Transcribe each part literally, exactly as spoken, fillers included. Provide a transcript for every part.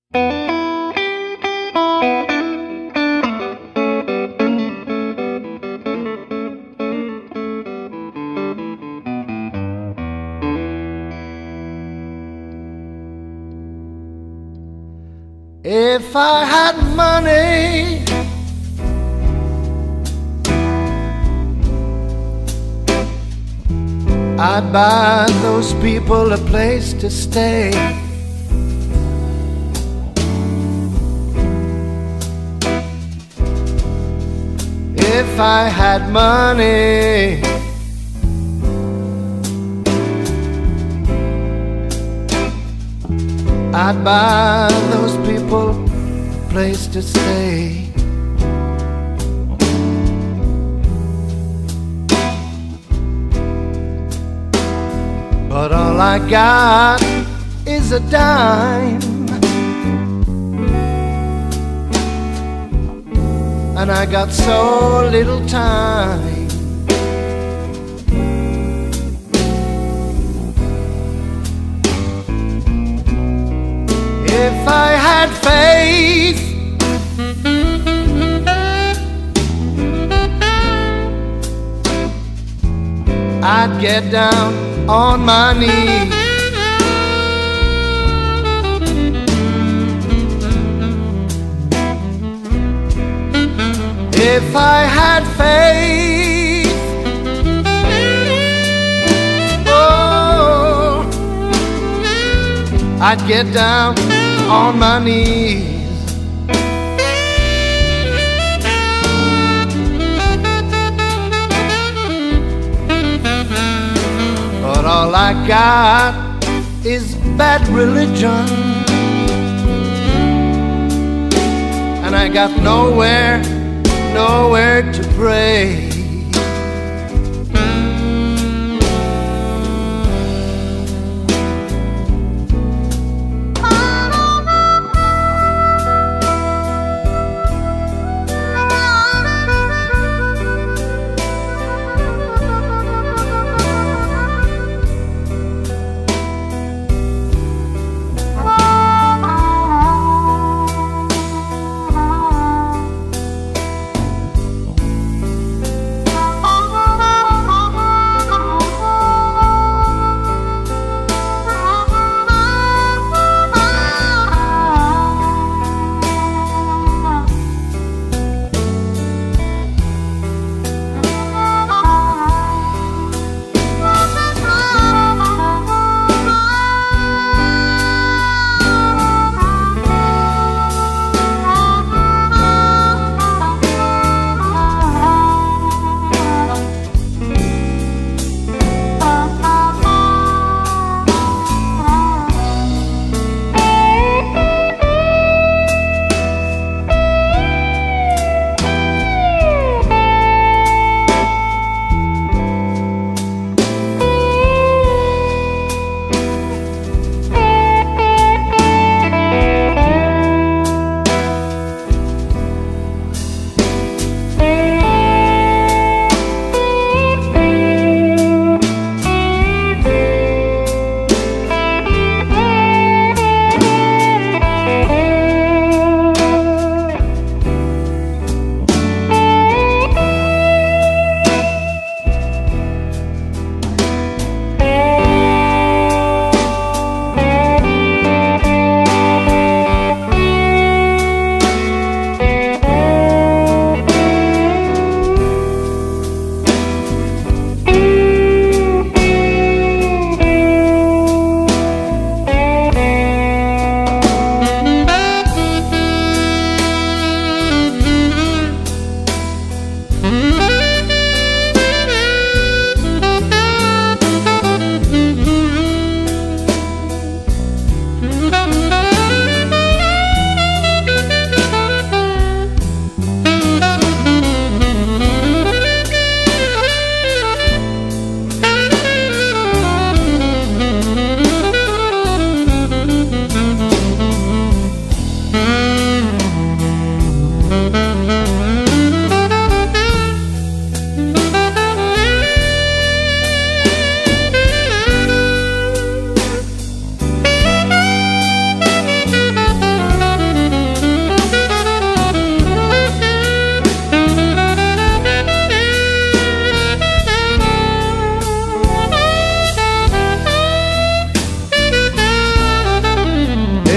If I had money, I'd buy those people a place to stay. If I had money, I'd buy those people a place to stay. But all I got is a dime, and I got so little time. If I had faith, I'd get down on my knees. If I had faith, oh, I'd get down on my knees. But all I got is bad religion, and I got nowhere, nowhere to pray.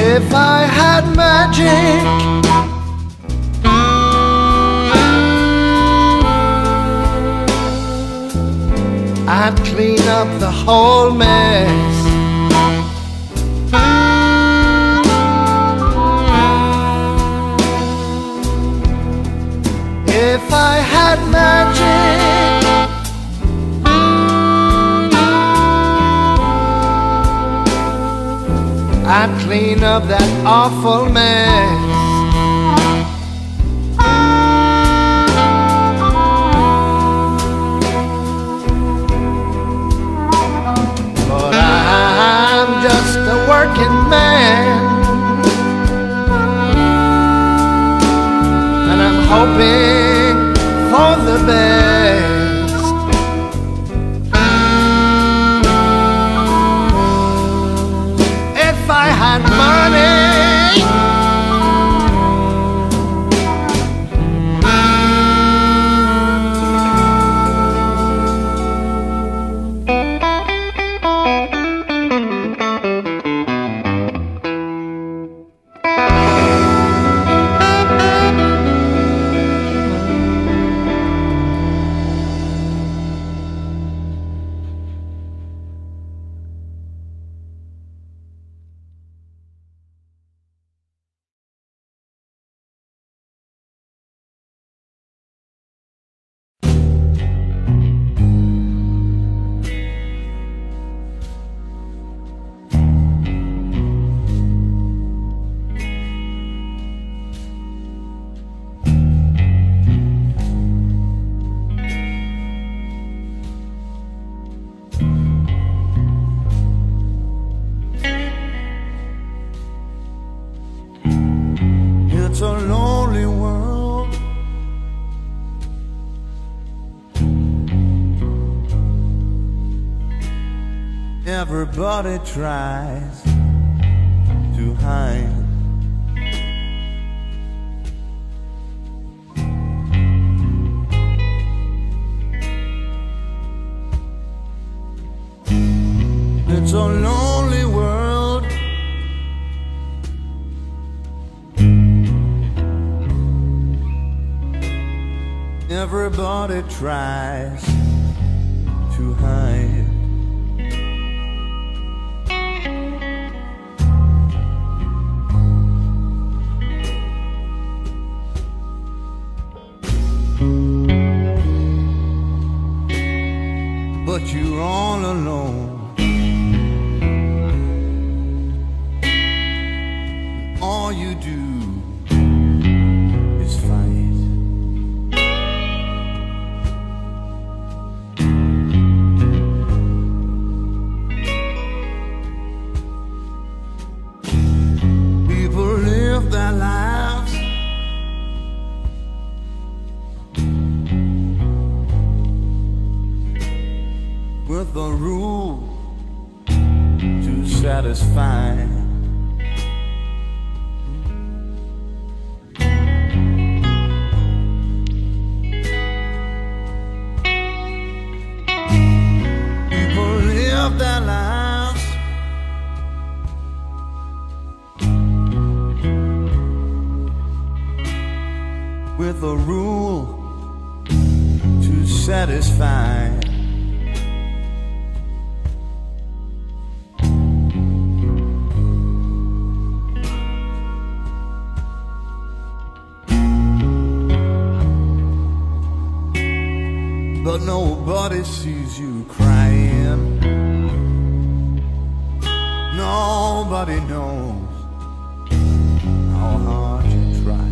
If I had magic, I'd clean up the whole mess. If I had magic, I'd clean up that awful mess. But I'm just a working man, and I'm hoping for the best. If I had money, it's a lonely world. Everybody tries to hide. It's a lonely world. Everybody tries to hide. But you're all alone. All you do is fight. People live their lives with a rule to satisfy. People live their lives with a rule to satisfy. But nobody sees you crying. Nobody knows how hard you try.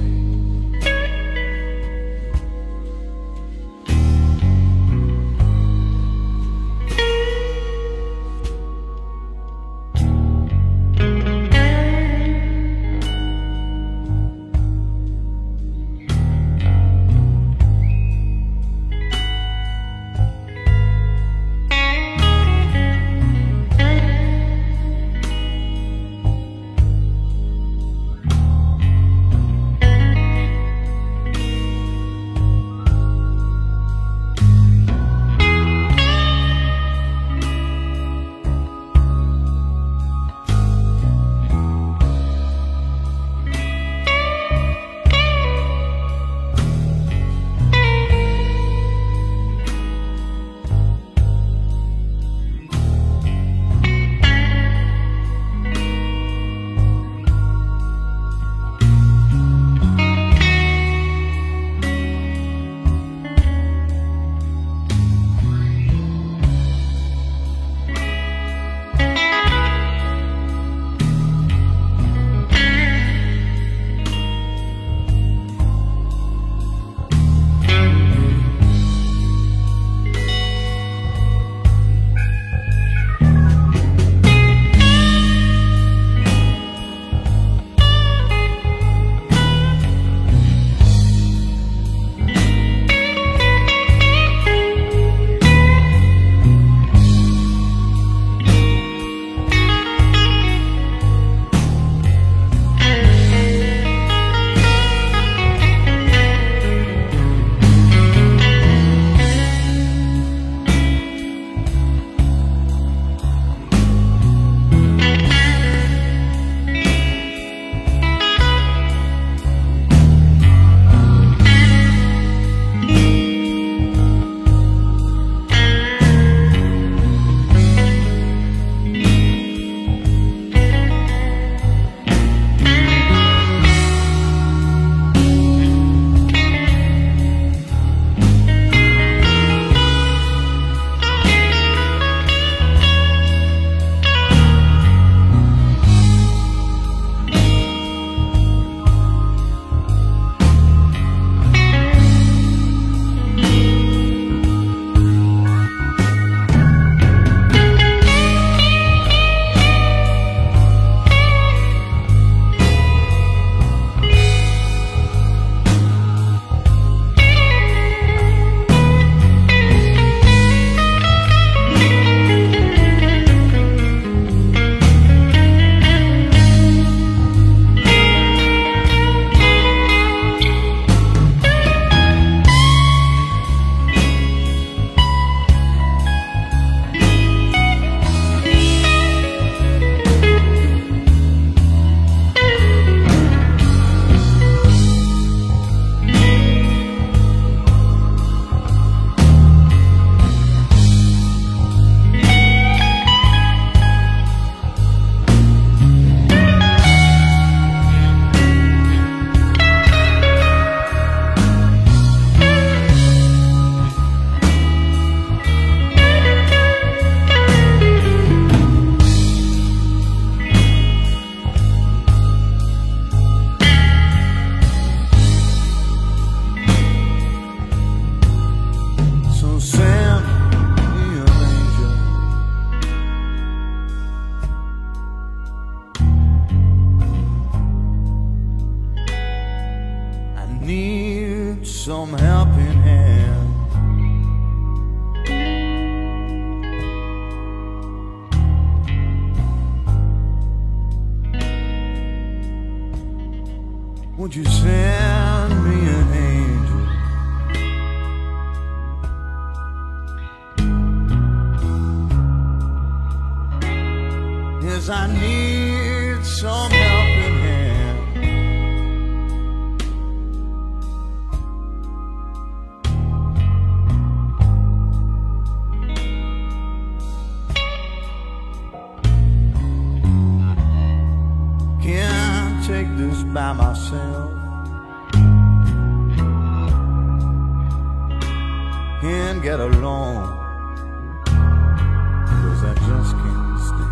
some helping hand. Would you send me an angel? Yes, I need some helping hand. Can't take this by myself. Can't get along, 'cause I just can't stay.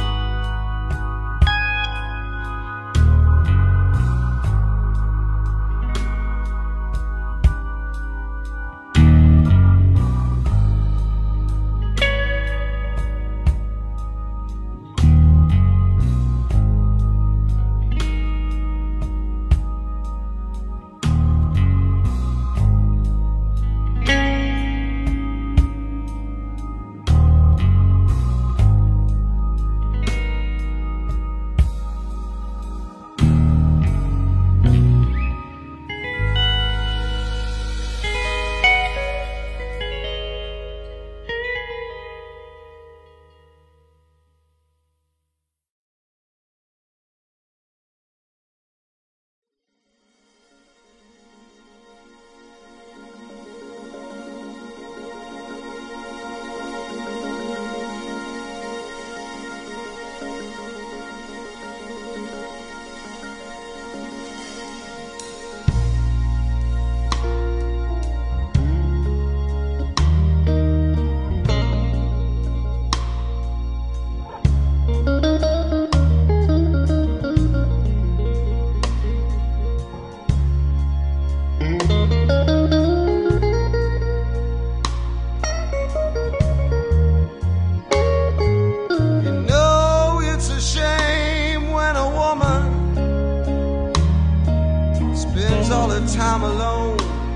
Time alone,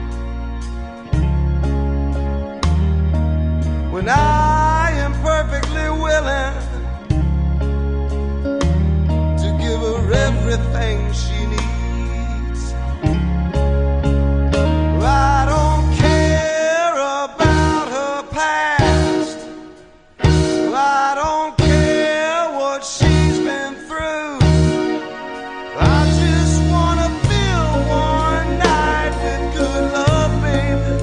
when I am perfectly willing to give her everything she needs. I don't care about her past. I don't care what she's been through. I just wanna feel one night with good love, baby.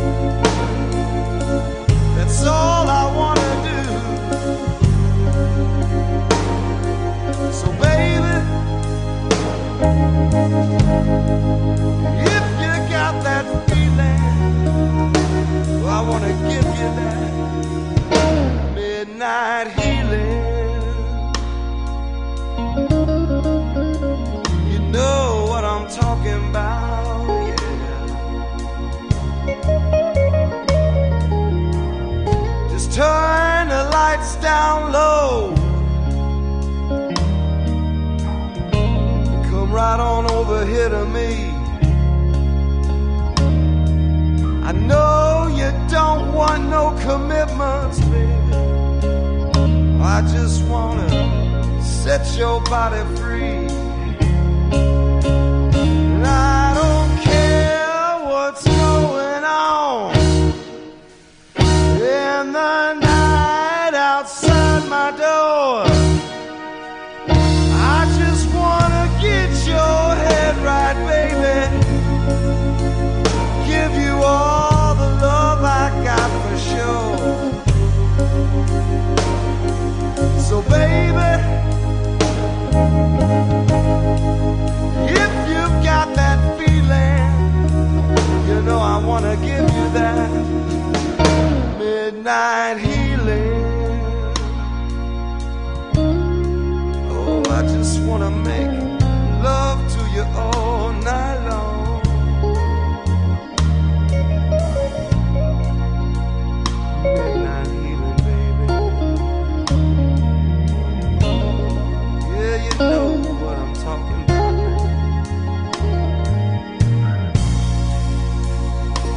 That's all I wanna do. So baby, if you got that feeling, well, I wanna give you that midnight healing. You know what I'm talking about, yeah. Just turn the lights down low, come right on over here to me. I know you don't want no commitments, baby. I just wanna set your body free. And I don't care what's going on in the night outside my door. I just wanna get your head right, baby. Give you all the love I got for sure. So baby, if you've got that feeling, you know I wanna give you that midnight healing. Oh, I just wanna make love to you all night long. Midnight healing, baby. Yeah, you know what I'm talking about, man.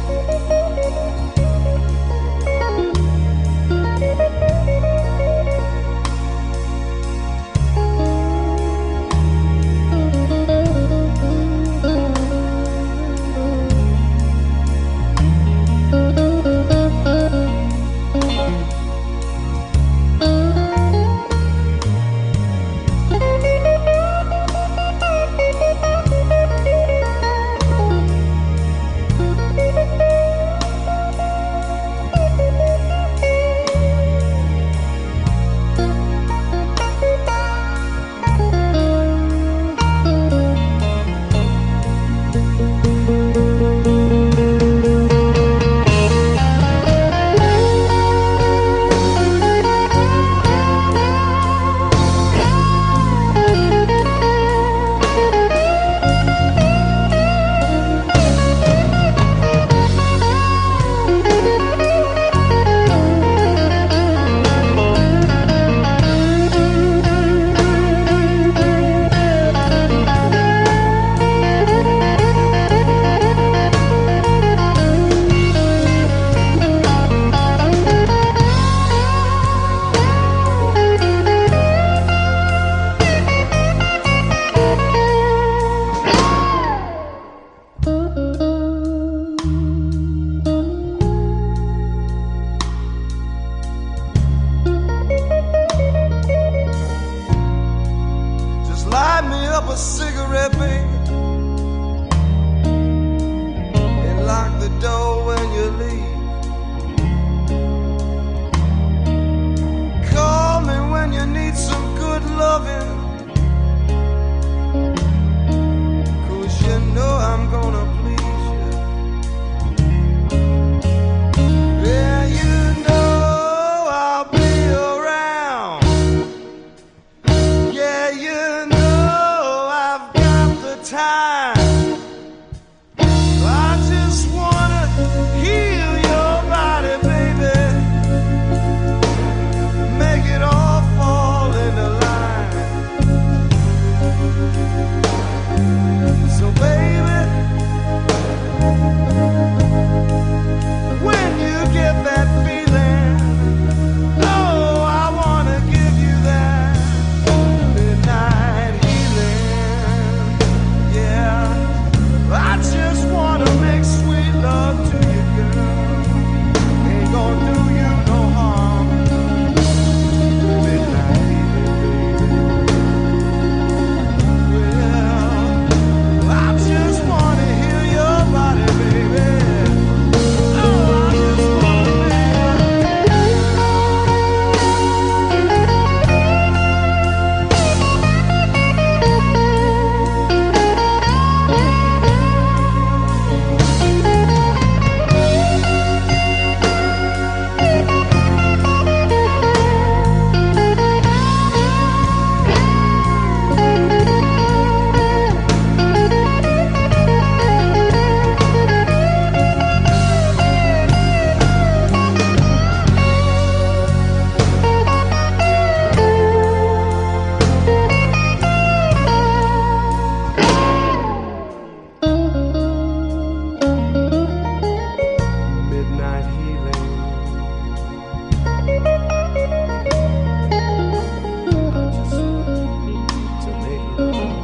line. I just wanna heal your body, baby. Make it all fall into line. So baby, when you get that feeling, oh, I wanna give you that midnight healing. Yeah, I just wanna make sweet love to you, girl. Ain't gonna do you no harm. Midnight healing, baby. Well, I just wanna heal your body, baby. Oh, I just wanna midnight healing. I just need to make love.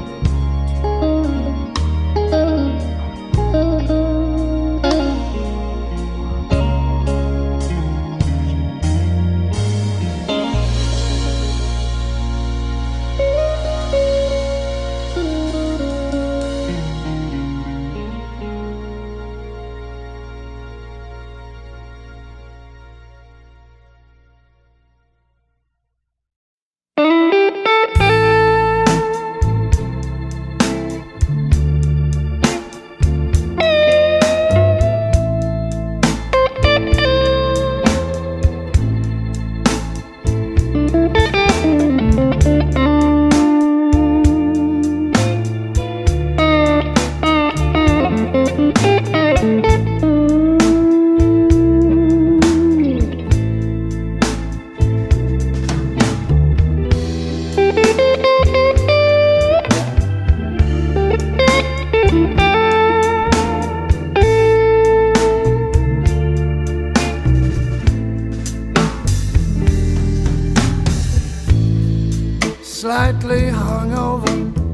Slightly hungover,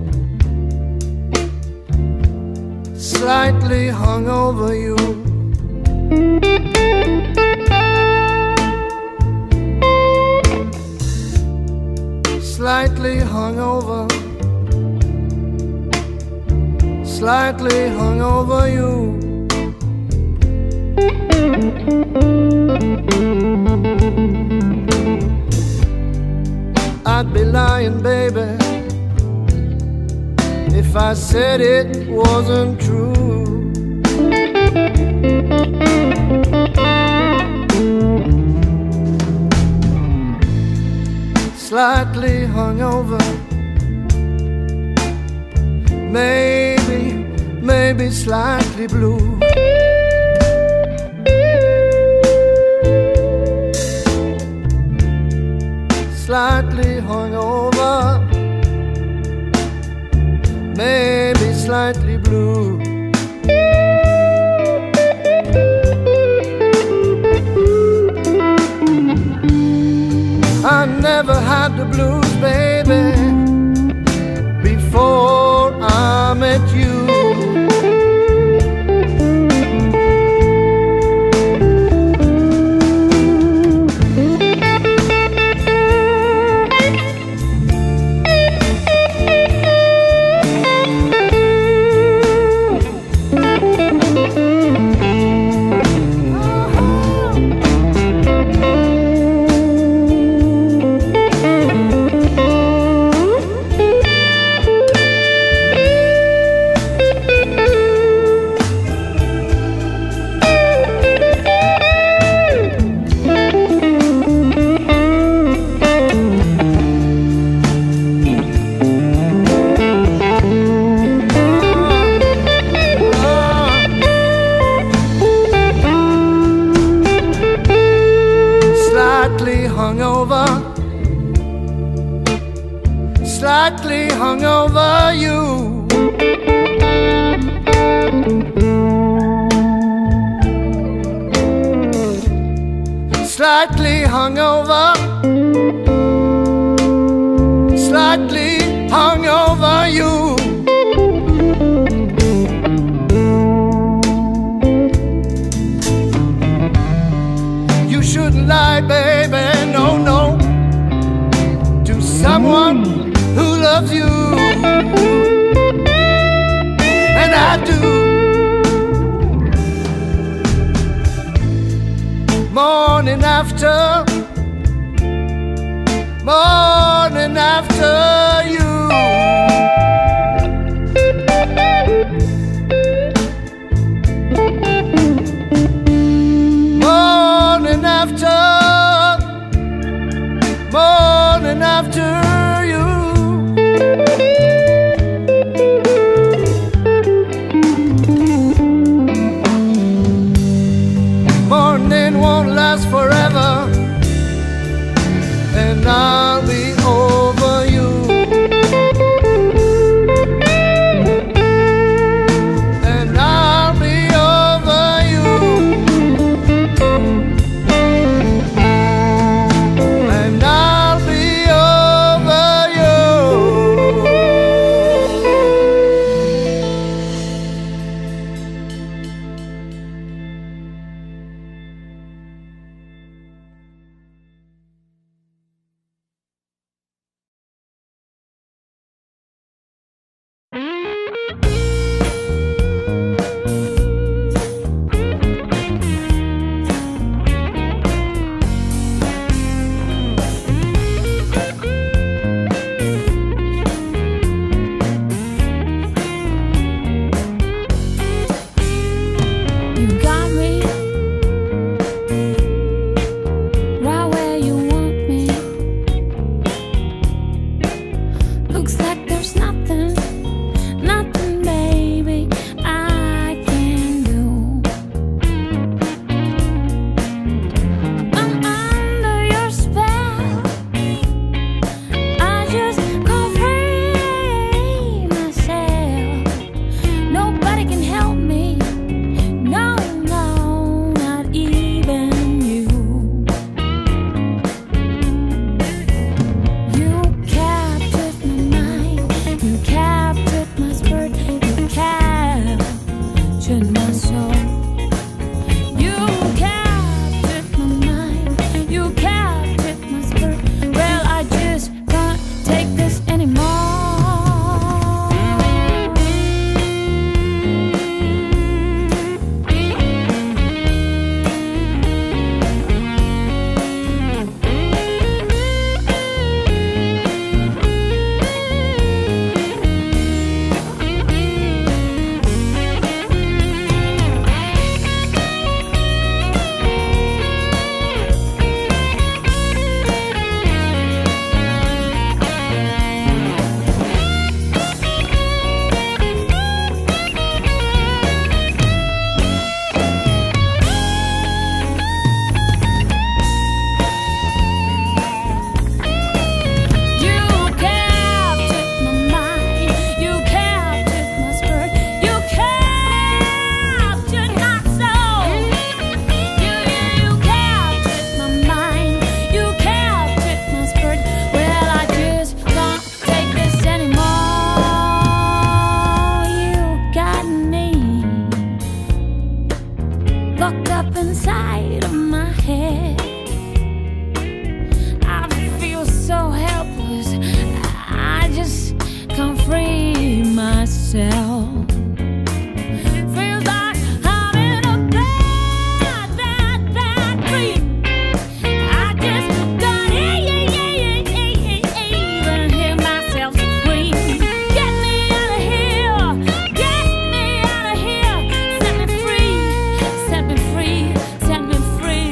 slightly hungover you. Slightly hungover, slightly hungover you. I'd be lying, baby, if I said it wasn't true. Slightly hungover, maybe, maybe slightly blue. Slightly hungover, maybe slightly blue. I never had the blues, baby, before I met you. hung over you. Slightly hung over, slightly hung over you. You shouldn't lie, baby, no, no, to someone who loves you, and I do. Morning after, morning after you. Morning after, morning after you. Morning won't last forever, and I'll be over you. And I'll be over you. And I'll be over you. You got me right where you want me. Looks like there's nothing, nothing, baby, I can do. I'm under your spell. I just can't free myself. Nobody can help me. No, no, not even you. You captured my mind, you captured my spirit, you captured my soul. You captured my mind, you captured my spirit. Well, I just can't take this anymore. Locked up inside of my head, I feel so helpless. I just can't free myself. Feels like I'm in a bad, bad, bad dream. I just can't even hear myself scream. Get me out of here, get me out of here, set me free, set me free, set me free.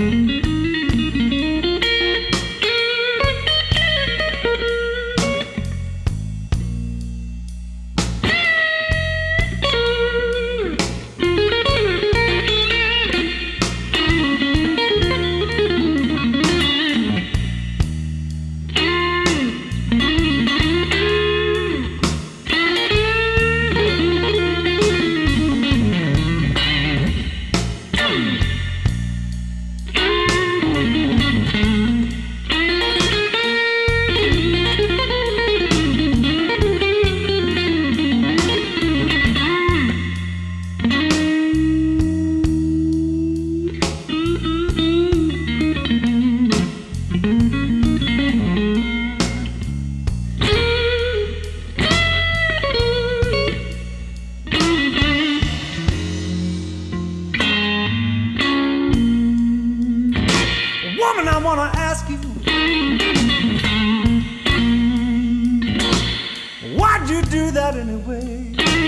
Woman, I wanna ask you, why'd you do that anyway?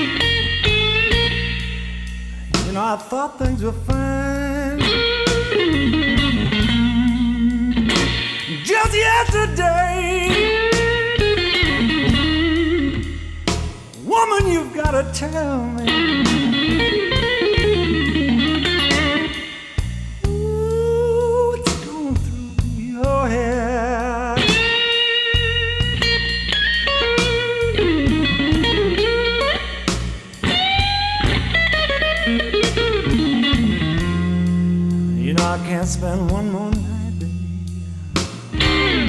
You know, I thought things were fine just yesterday. Woman, you've gotta tell me, I can't spend one more night, baby,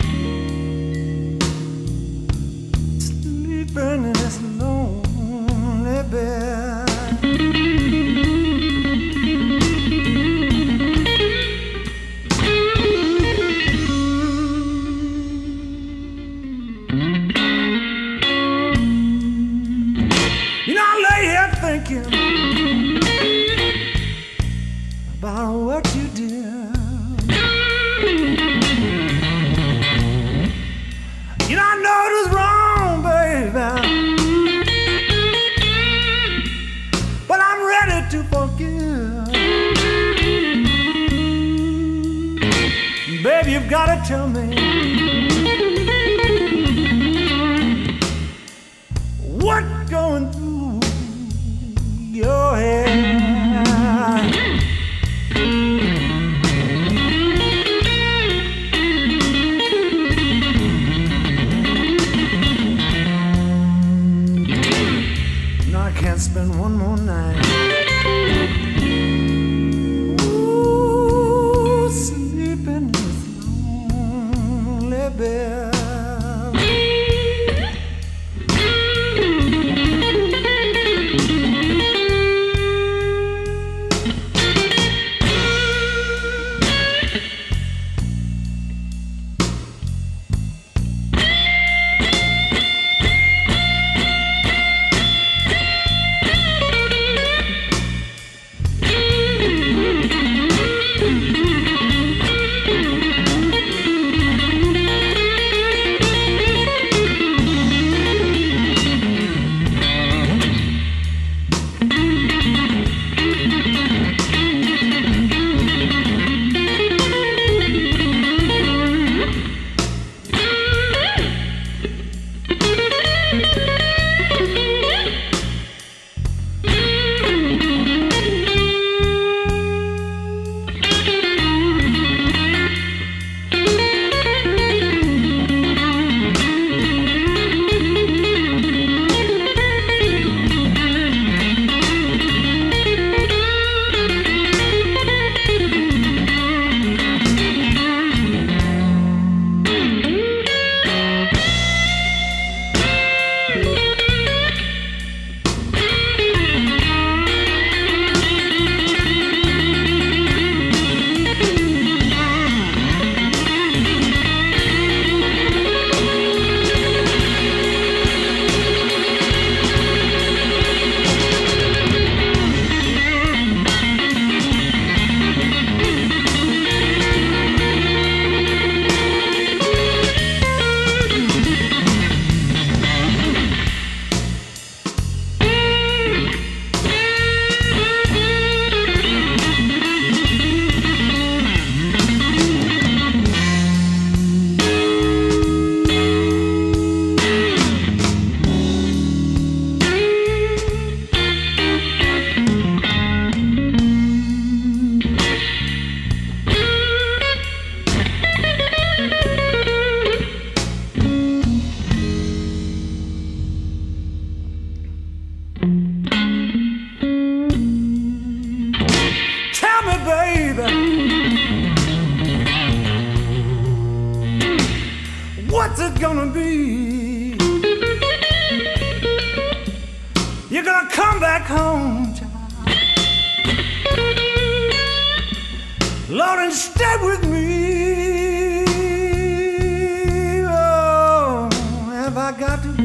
sleeping in this lonely bed. You know, I lay here thinking about what you did. You know, I know it was wrong, baby, but I'm ready to forgive. Baby, you've gotta tell me what's going through your head. Can't spend one more night, ooh, sleeping in this lonely What's it gonna be? You're gonna come back home, child, Lord, and stay with me. Oh, have I got to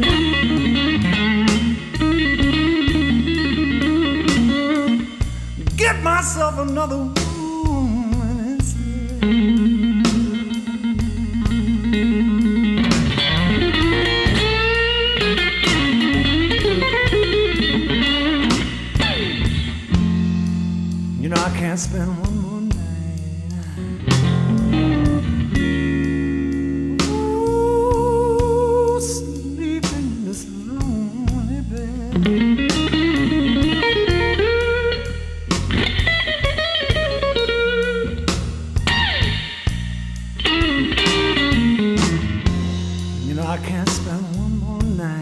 get myself another woman instead? You know I can't spend one more night. Ooh, sleeping in this lonely bed. You know I can't spend one more night.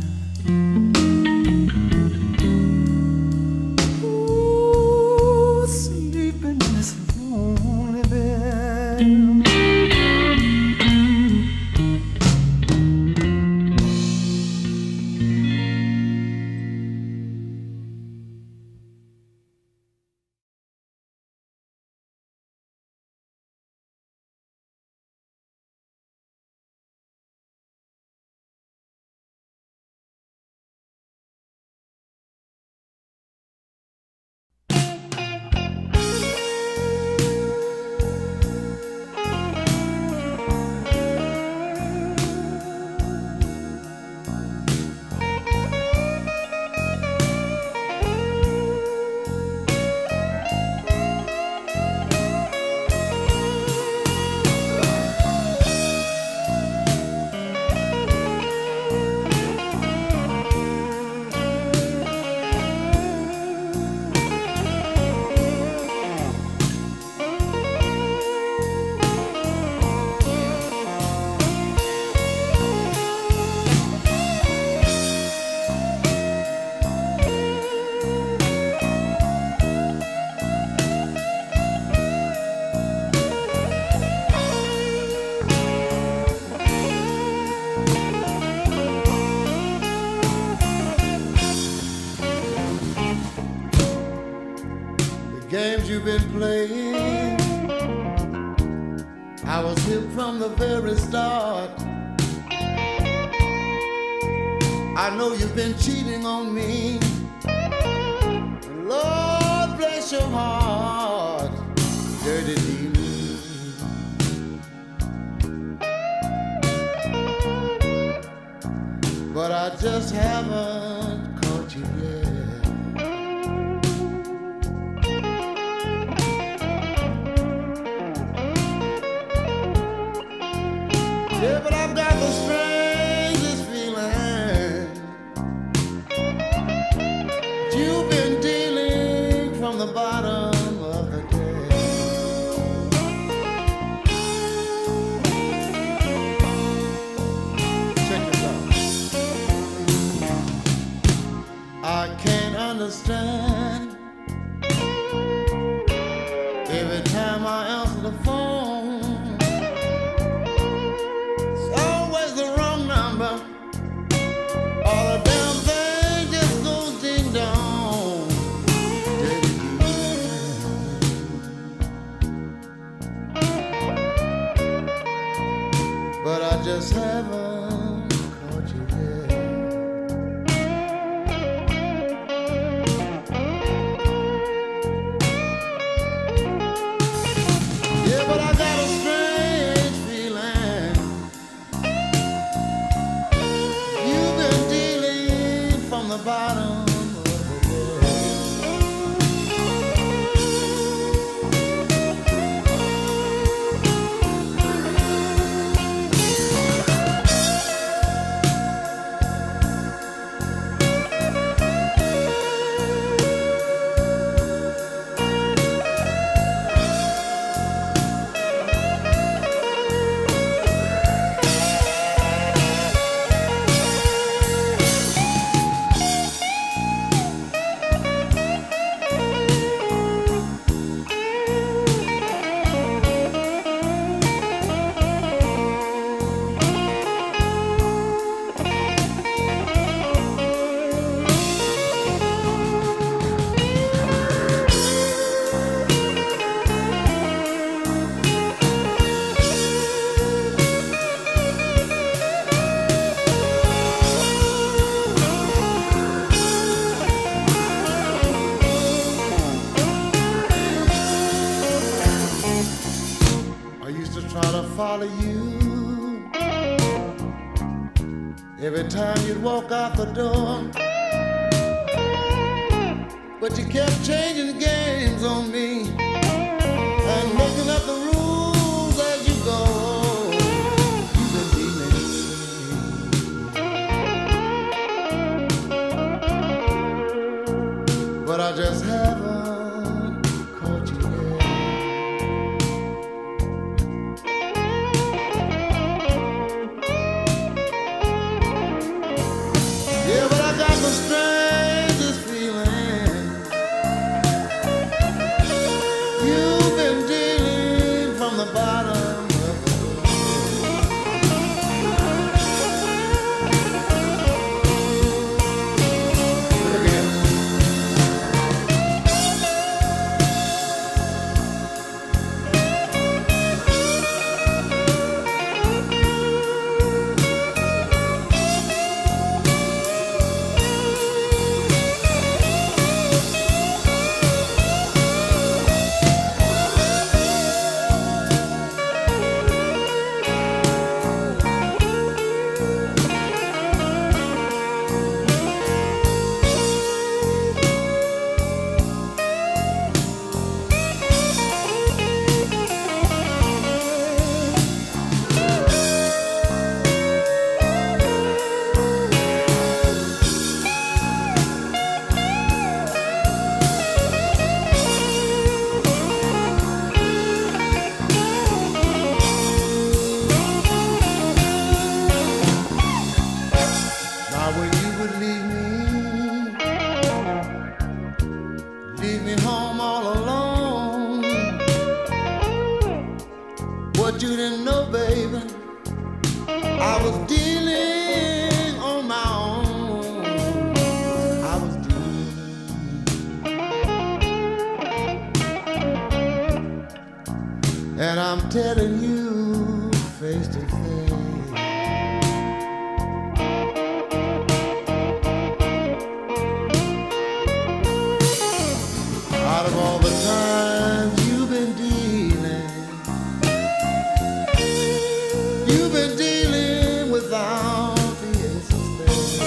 Games you've been playing, I was hip from the very start. I know you've been cheating on me. Lord bless your heart, dirty demon. But I just haven't caught you yet. Yeah, but I've got the strangest feeling. You've been dealing from the bottom of the day. Check this out. I can't understand. Every time I answer the phone, but I just haven't caught you yet. Yeah, but I got a strange feeling. You've been dealing from the bottom. try to follow you. Every time you'd walk out the door, but you kept changing the games on me and making up the rules as you go. You've been dealing, but I just haven't caught you yet. Yeah, but I got the strangest feeling. You've been dealing from the bottom of the again. Now when you would leave me, leave me home all alone, what you didn't know, baby, I was dealing on my own. I was dealing, and I'm telling you face to face. Out of all the times you've been dealing, you've been dealing without the ace of spades.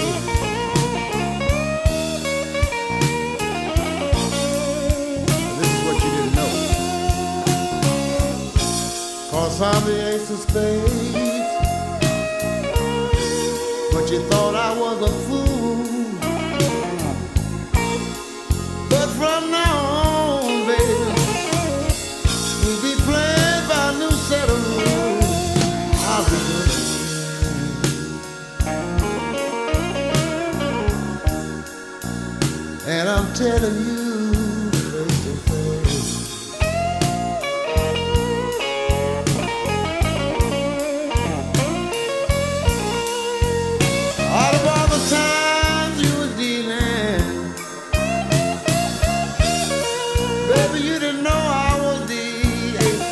This is what you didn't know. 'Cause I'm the ace of spades, but you thought I was a fool. But from now on, baby, we'll be playing by a new set of rules. I'll be good. And I'm telling you face to face. Out of all the times you were dealing, baby, you didn't know I was the ace.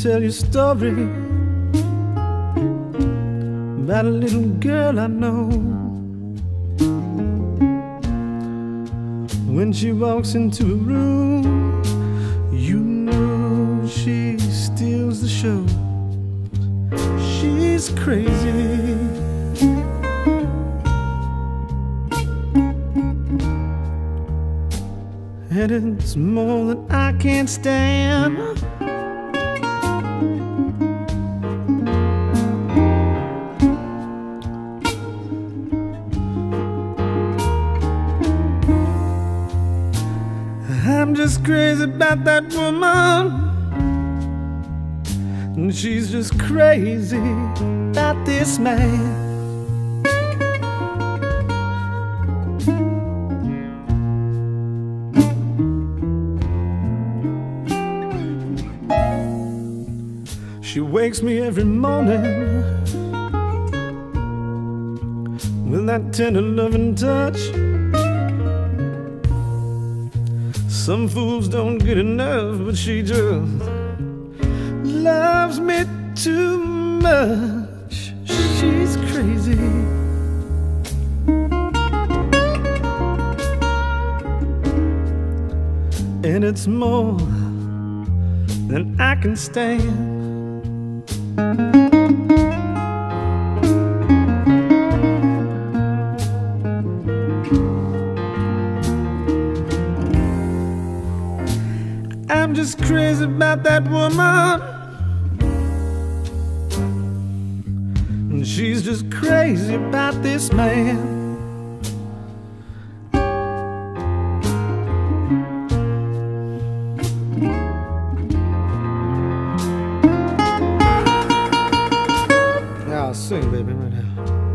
tell you a story about a little girl I know. When she walks into a room, you know she steals the show. She's crazy. And it's more than I can't stand. I'm just crazy about that woman, and she's just crazy about this man. She wakes me every morning with that tender loving touch. Some fools don't get enough, but she just loves me too much. She's crazy. And it's more than I can stand. I'm just crazy about that woman, and she's just crazy about this man. Yeah, I'll sing, baby, right now.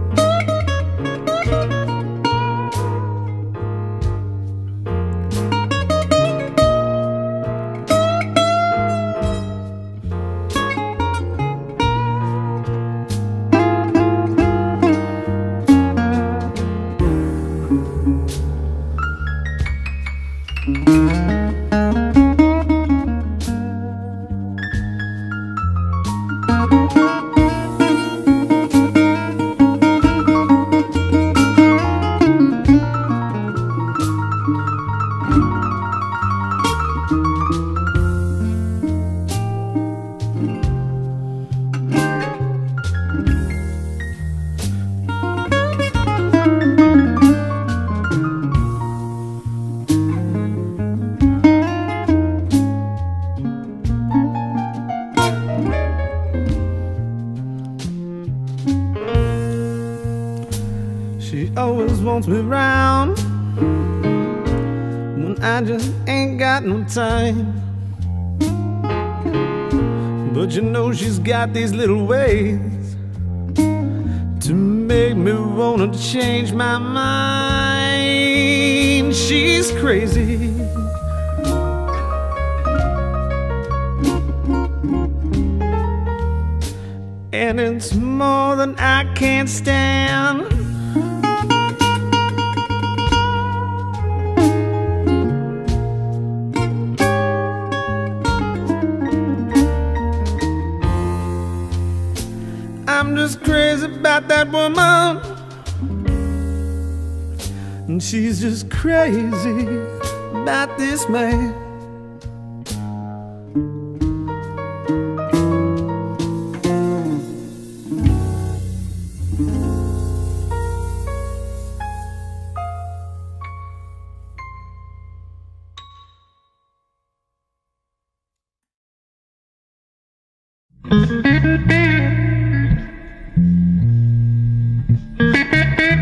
She always wants me round when I just ain't got no time. But you know she's got these little ways to make me wanna change my mind. She's crazy. And it's more than I can't stand. I'm just crazy about that woman, and she's just crazy about this man.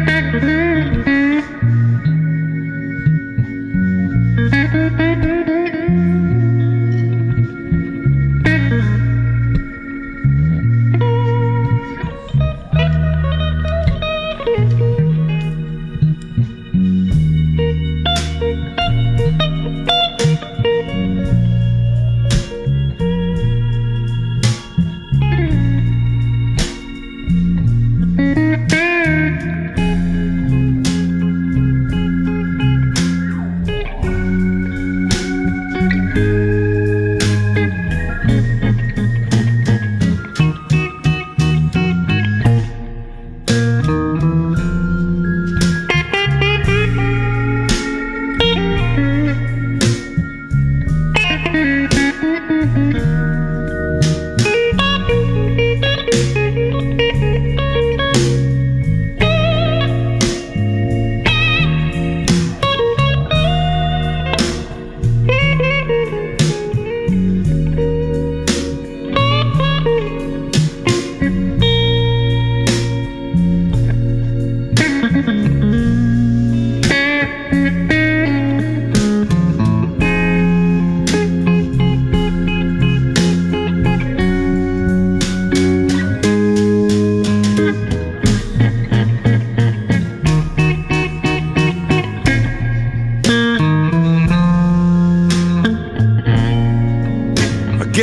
Thank you.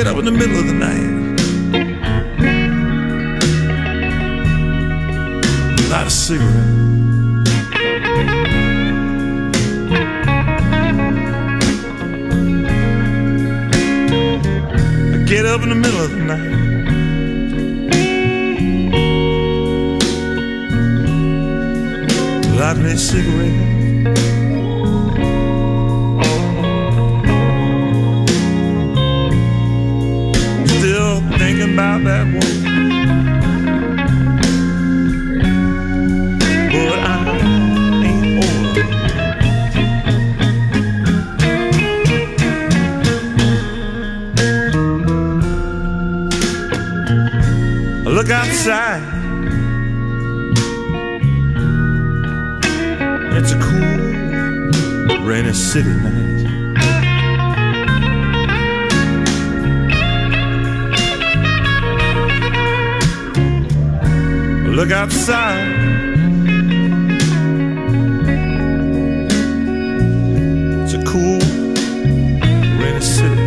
up in the middle of the night, light a cigarette. I get up in the middle of the night, light me a cigarette. Still thinking about that woman, but I ain't over. I look outside, it's a cool, rainy city night. Look outside, it's a cool, rainy city.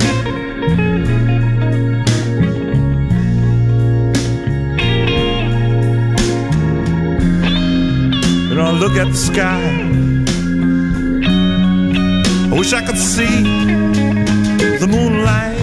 You know, I look at the sky, I wish I could see the moonlight.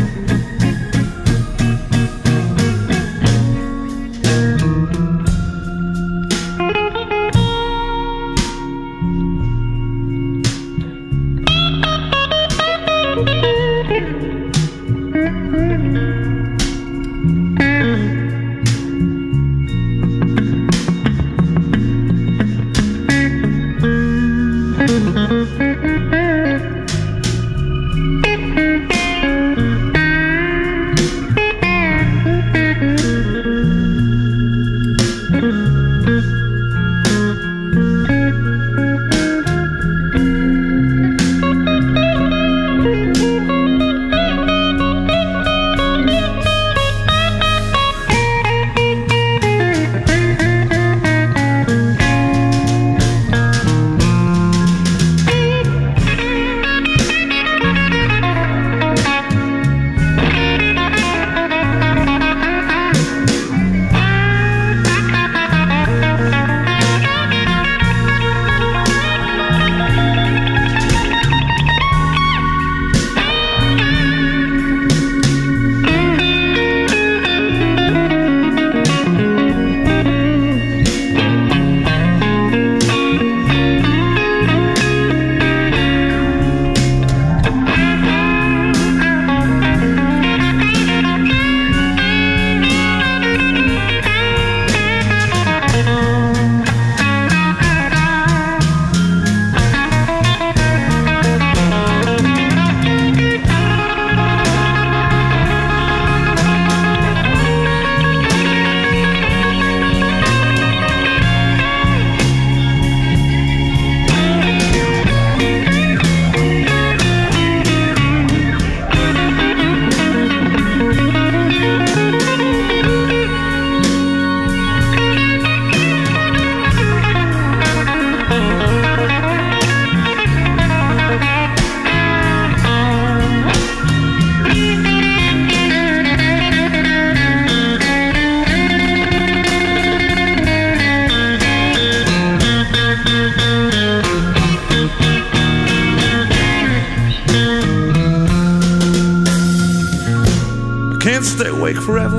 Can't stay awake forever,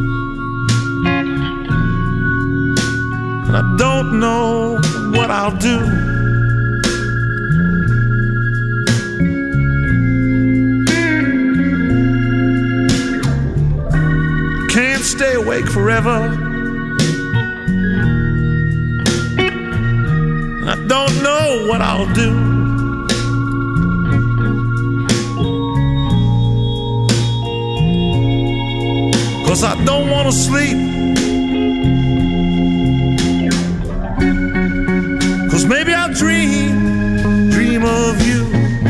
and I don't know what I'll do. Can't stay awake forever, and I don't know what I'll do. 'Cause I don't wanna sleep, 'cause maybe I'll dream, dream of you.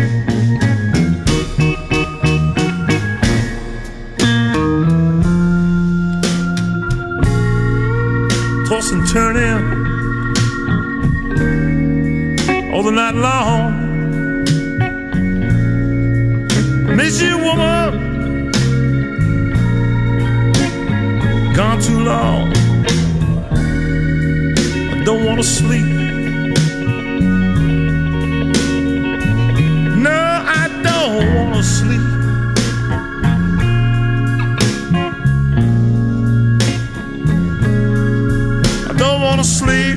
Toss and turning all the night long. Miss you, woman, gone too long. I don't want to sleep. No, I don't want to sleep. I don't want to sleep.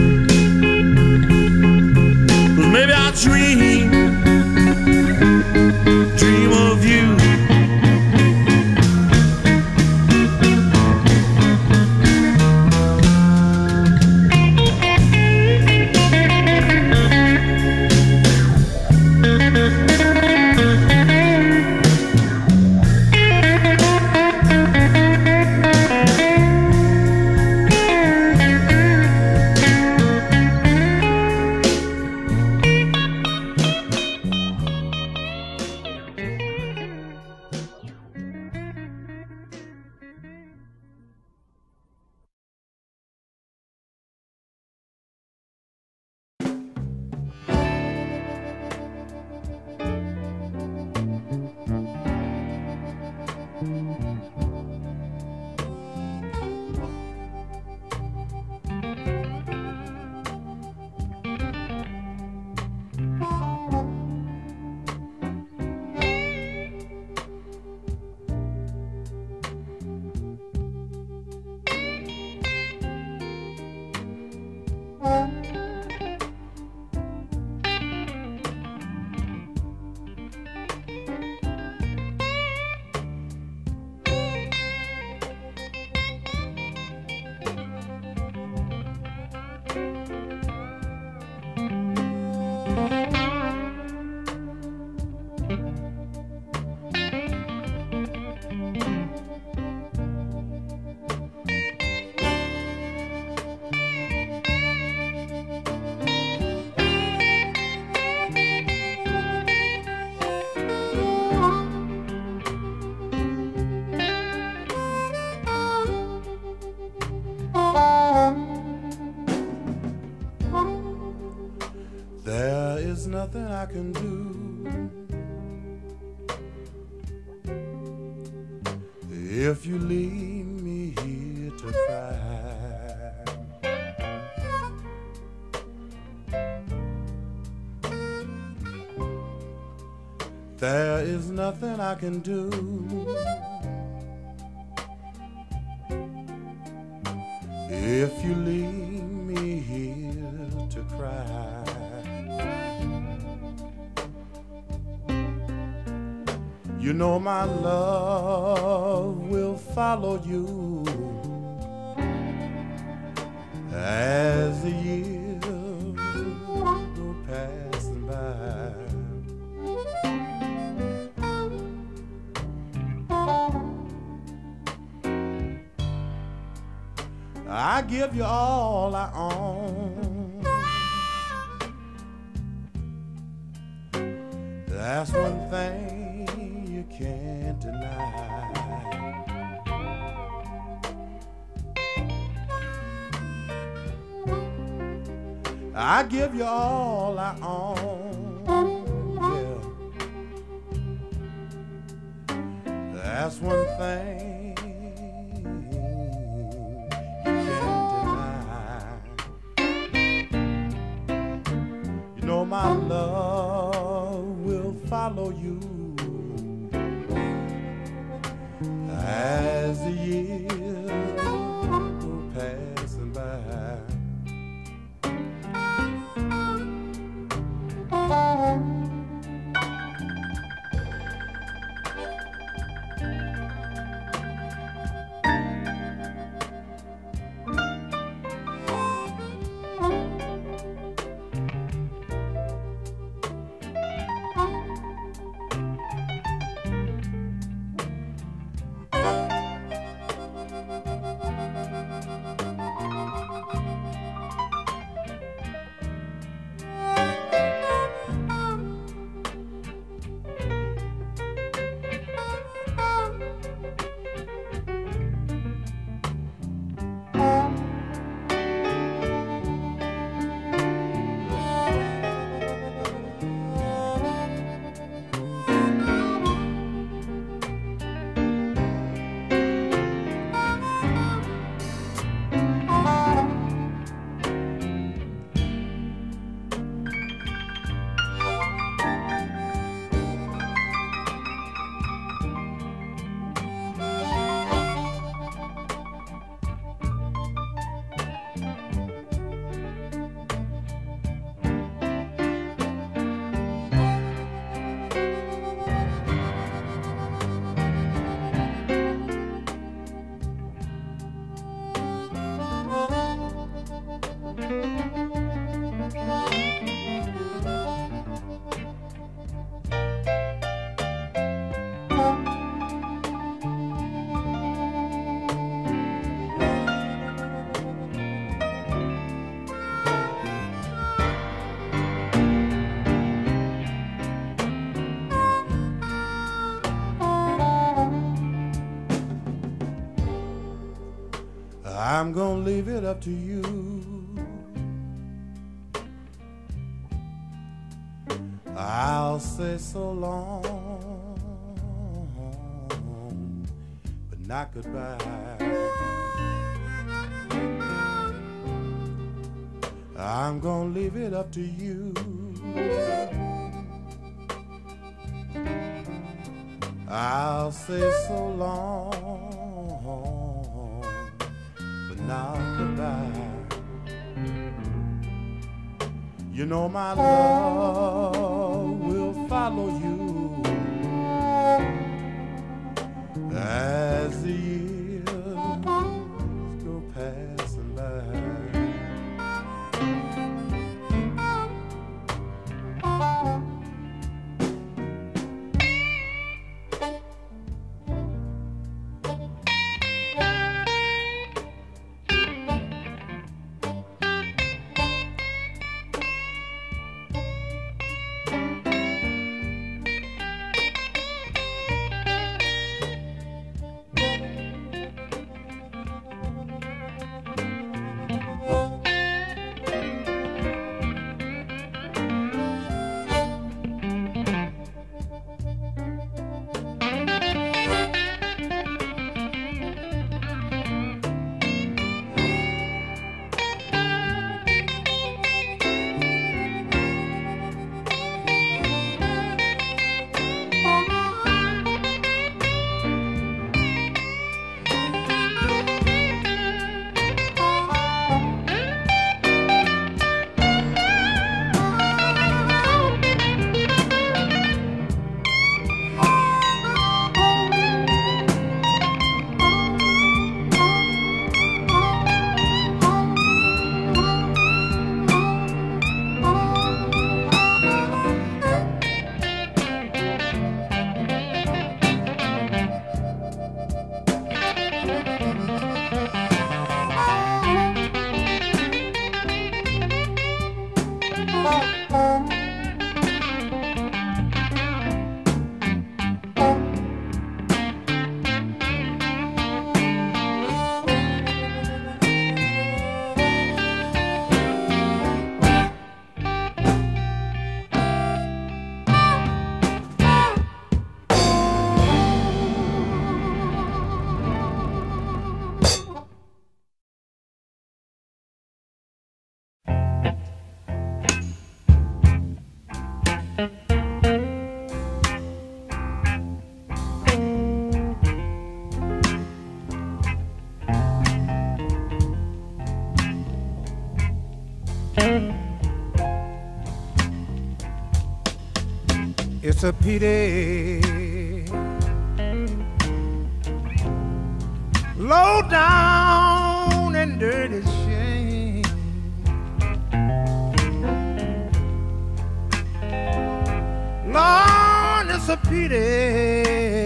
'Cause maybe I'll dream, dream of you. Nothing I can do if you leave me here to cry. There is nothing I can do if you leave me here to cry. You know my love will follow you as the years go passing by. I give you all I own. That's one thing you can't deny. I give you all I own, yeah. That's one thing you can't deny. You know my love will follow you as the years go passing by. I'm gonna leave it up to you. I'll say so long, but not goodbye. I'm gonna leave it up to you. I'll say so long, but not goodbye. You know my love will follow you as the years go passing by. It's a pity, low down and dirty shame. Lord, it's a pity,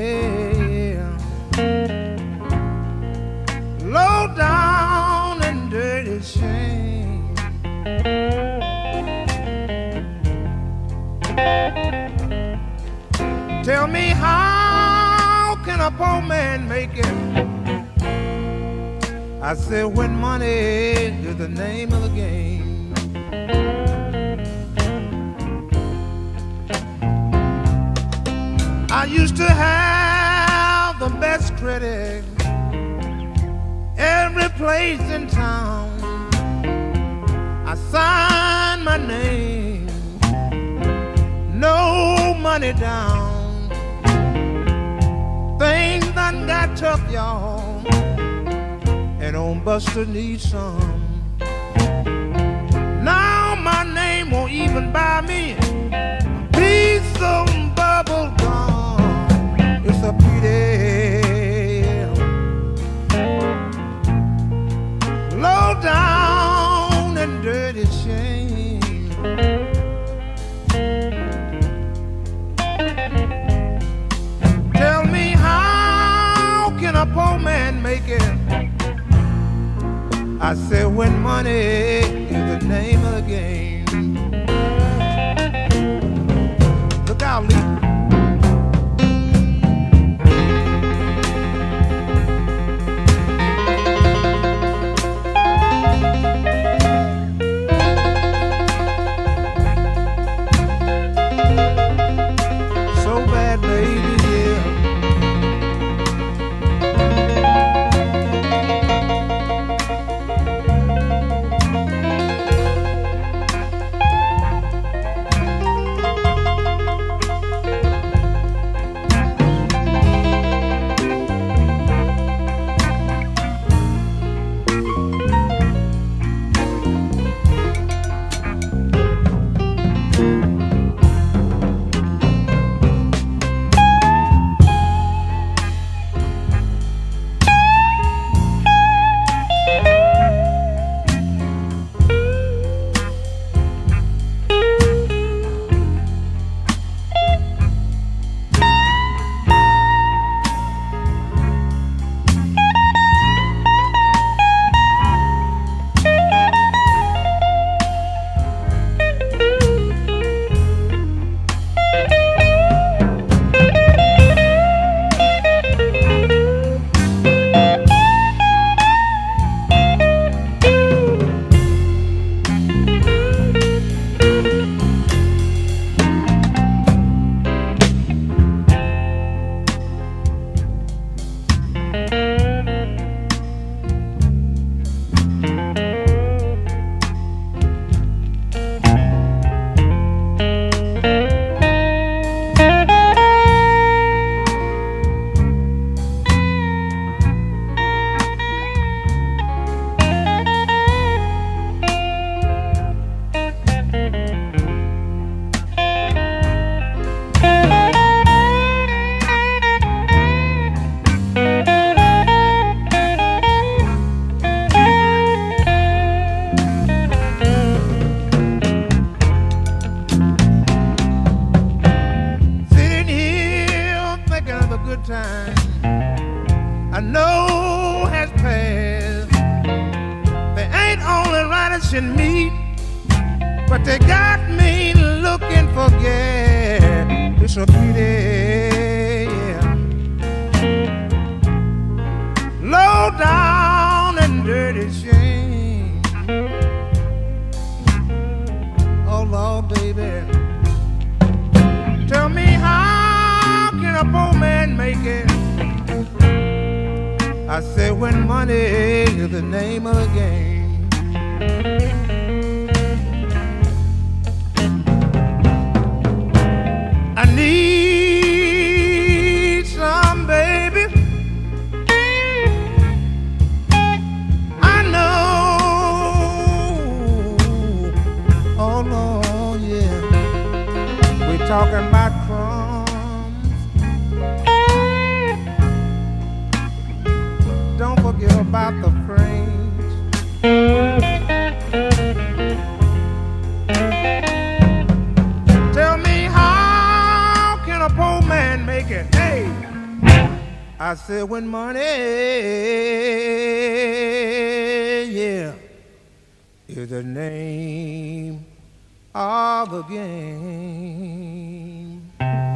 low down and dirty shame. Tell me, how can a poor man make it? I said, when money is the name of the game. I used to have the best credit every place in town. I signed my name, no money down. Things done got tough, y'all, and old Buster needs some. Now my name won't even buy me a piece of bubble gum. It's a pity, low down and dirty shame. Tell me, how can a poor man make it? I said, when money is the name of the game. Look out, Lee. and meat, but they got me looking for gas. It's a pity, yeah. Low down and dirty shame. Oh Lord, baby, tell me how can a poor man make it? I said when money is the name of the game. I need some, baby. I know. Oh Lord, yeah. We're talking about crumbs. Don't forget about the frames. Tell me how can a poor man make it? Hey, I said when money, yeah, is the name of the game.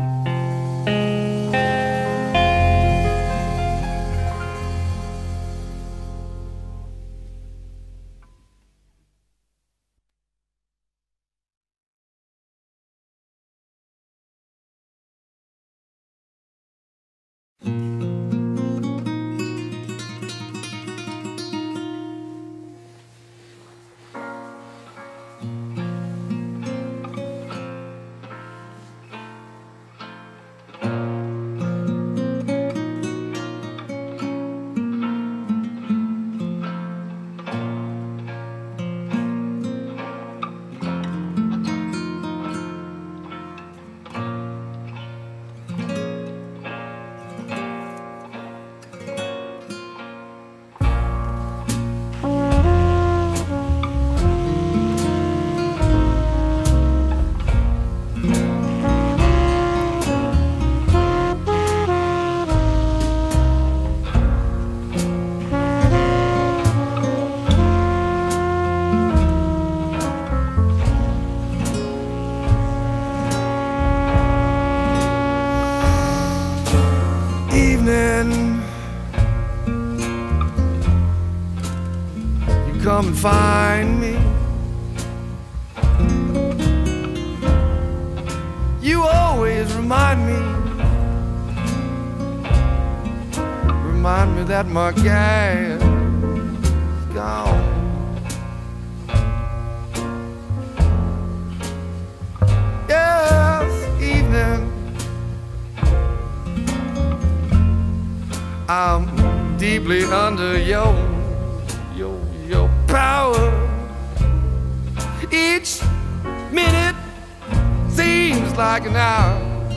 Come and find me. You always remind me, remind me that my gas is gone. Yes, evening, I'm deeply under your your your power. Each minute seems like an hour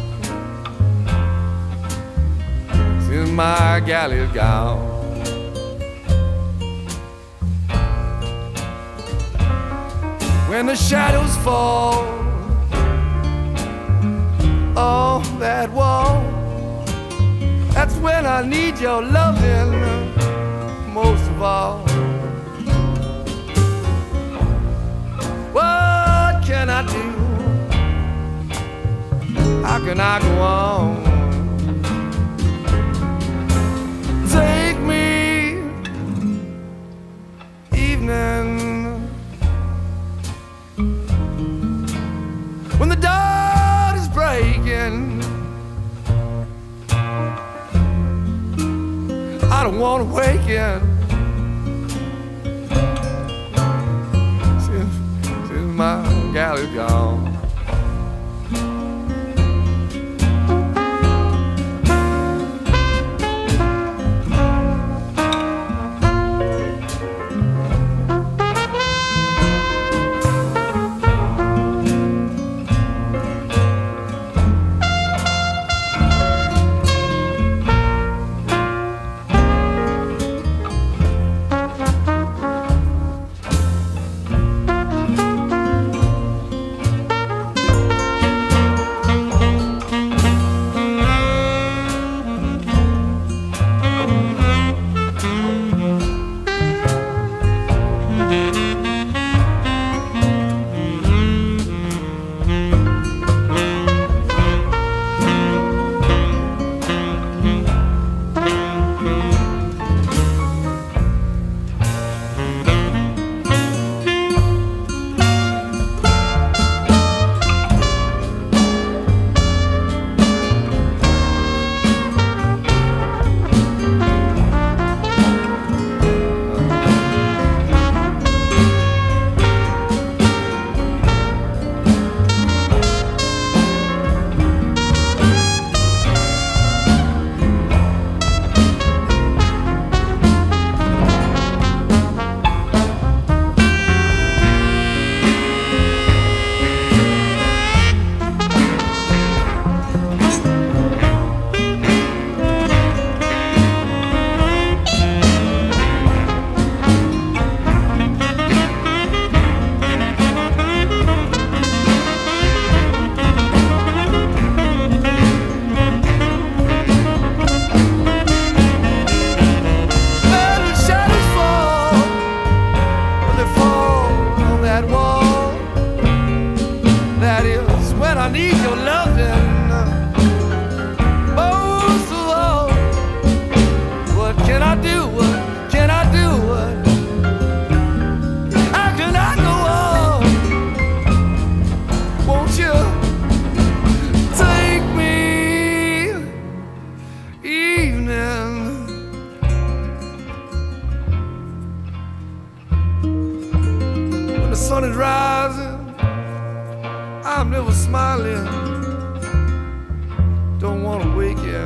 since my galley's gone. When the shadows fall on that wall, that's when I need your loving most of all. What can I do? How can I go on? Take me, evening, when the dawn is breaking. I don't want to waken since, since my gal is gone. rising, I'm never smiling. Don't wanna wake you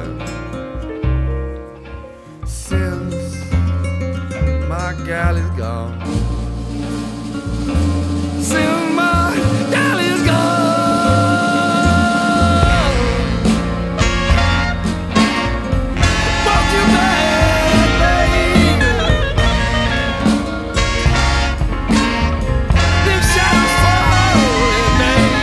since my gal is gone. Since my gal is gone. Won't you back, baby? Big shadows falling, baby.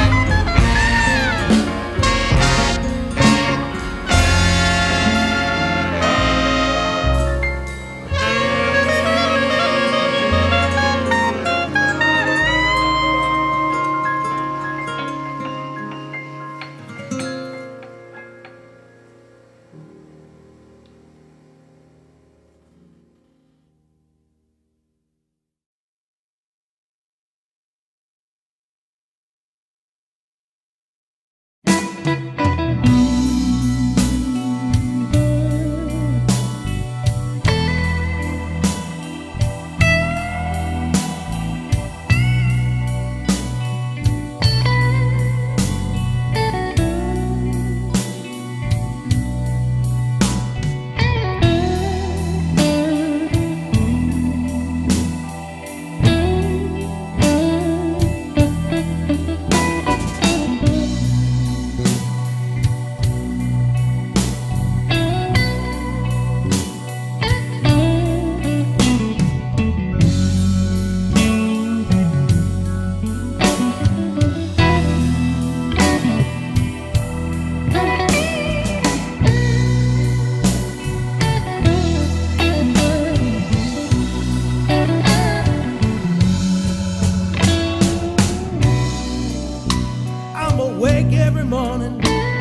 I'm awake every morning.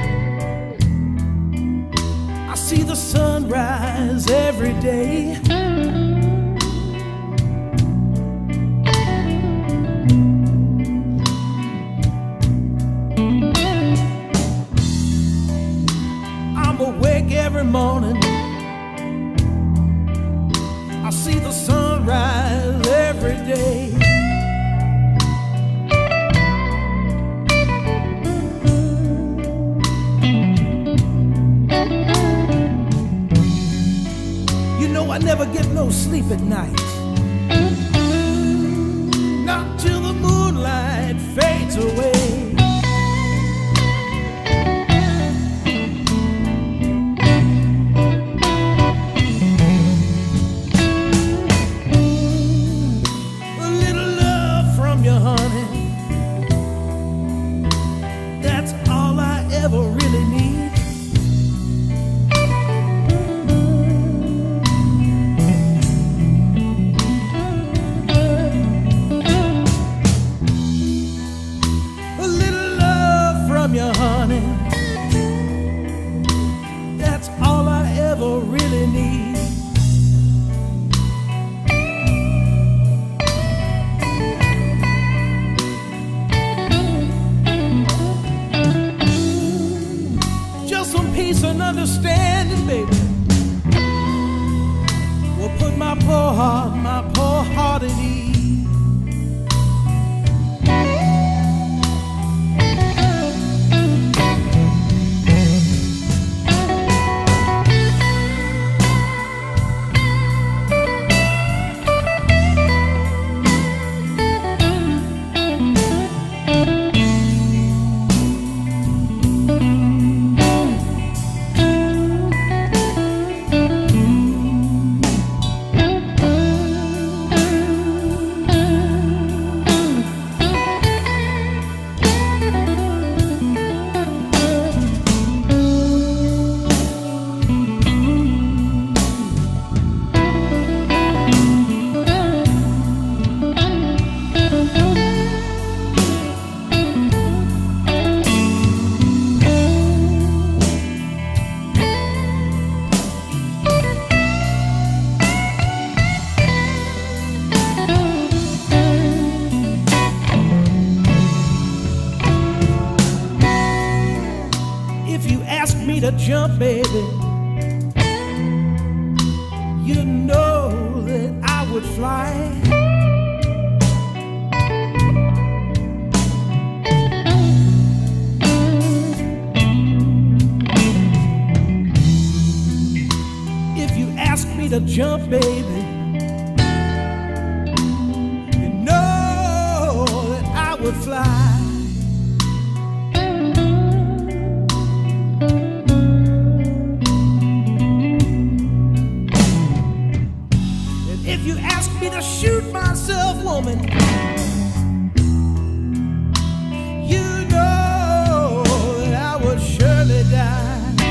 I see the sunrise every day. I'm awake every morning. I see the sunrise every day. I never get no sleep at night, not till the moonlight fades away. A little love from you, honey, that's all I ever really need. You, honey, that's all I ever really need. Just some peace and understanding, baby, will put my poor heart, my poor heart at ease. To jump, baby, you know that I would fly. jump, baby, you know that I would fly. And if you ask me to shoot myself, woman, you know that I would surely die.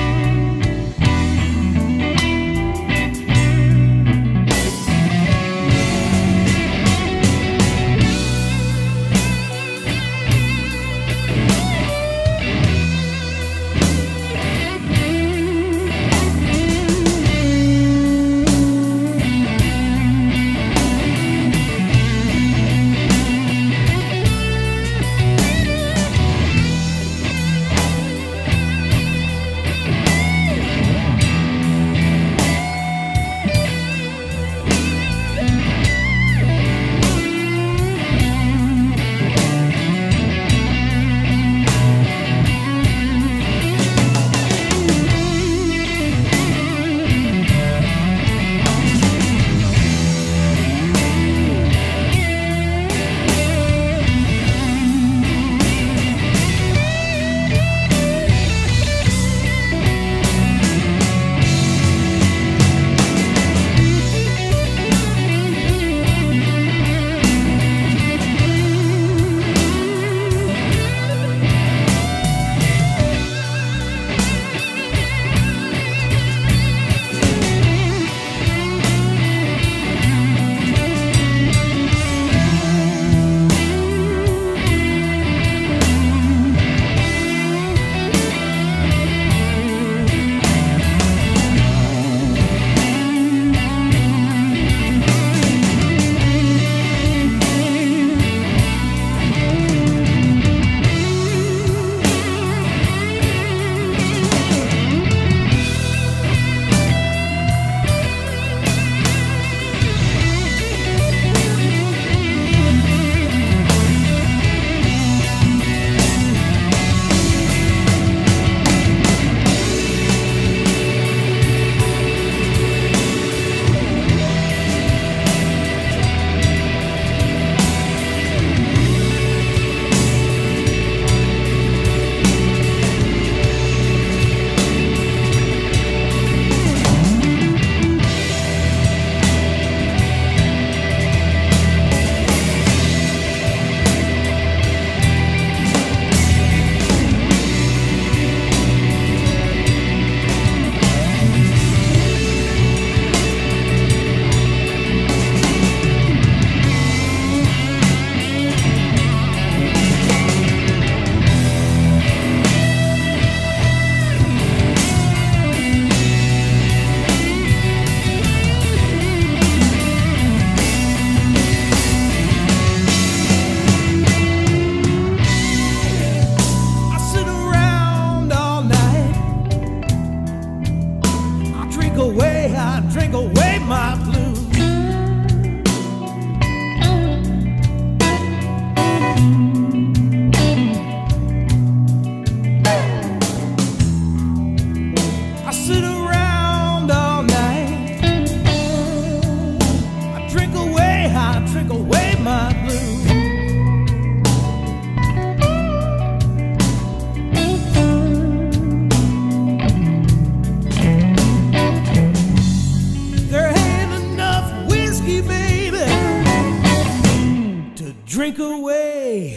Drink away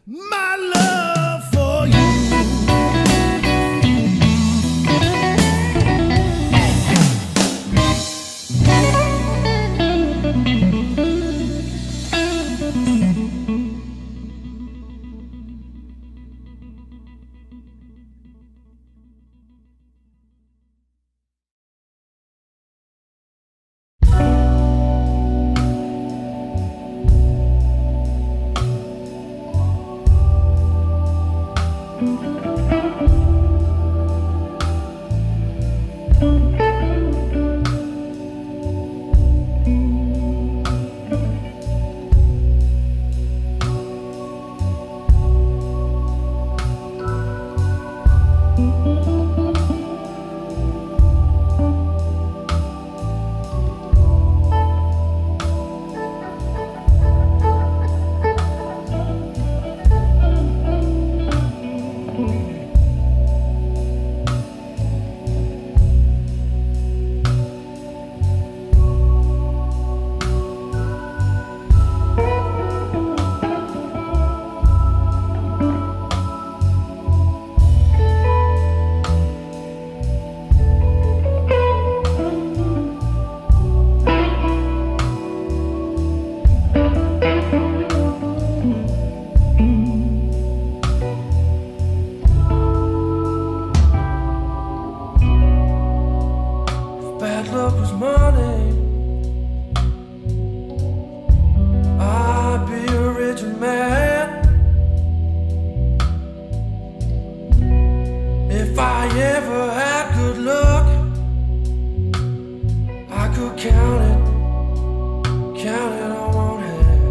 my love for you. I ever had good luck, I could count it, count it on one hand.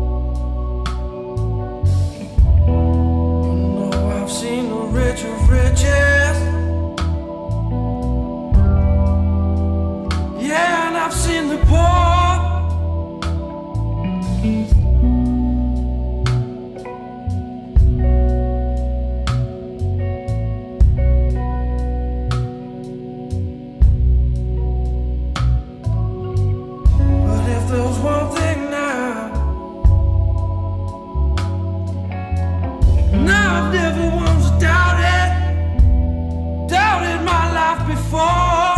Oh no, I've seen the rich of riches, yeah, and I've seen the poor. There's one thing now, now I've never once doubted, doubted my life before.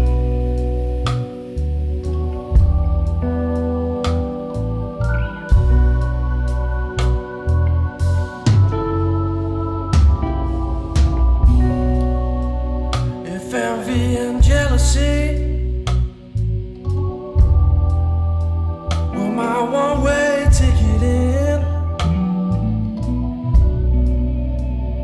If envy and jealousy my one-way ticket in,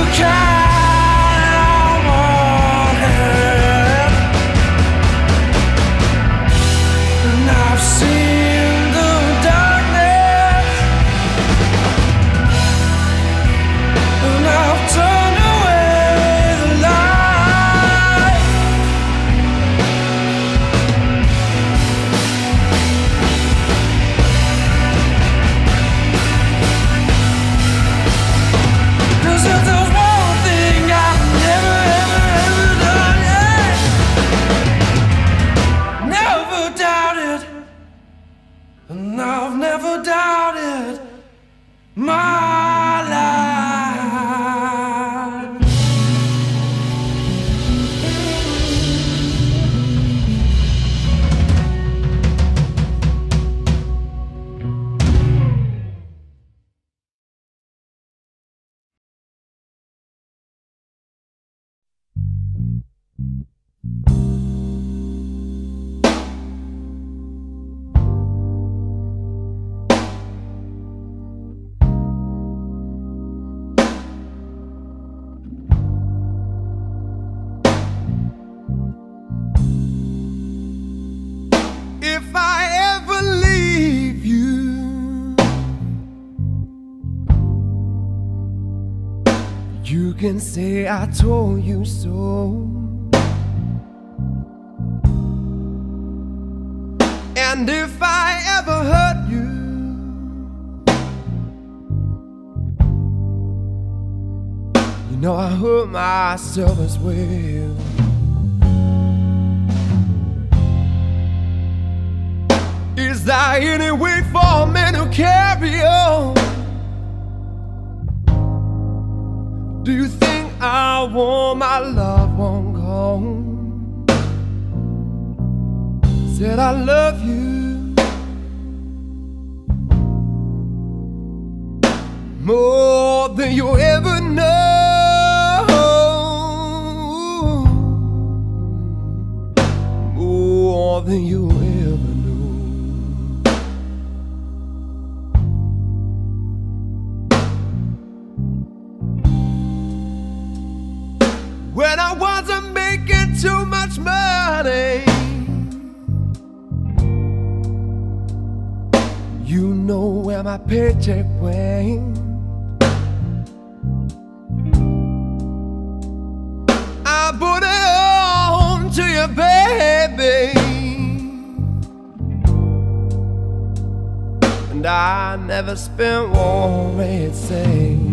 kind I wanted, and I've seen the darkness, and I've turned away the light. Cause if there's one thing I've never, ever, ever done, yeah, never doubted, and I've never doubted my life. If I ever leave you, you can say I told you so. And if I ever hurt you, you know I hurt myself as well. Is there any way for me to carry on? Do you think I want my loved one gone? Said I love you more than you ever know, more than you ever know. When I wasn't making too much money, you know where my paycheck went. I put it on to you, baby, and I never spent one red cent.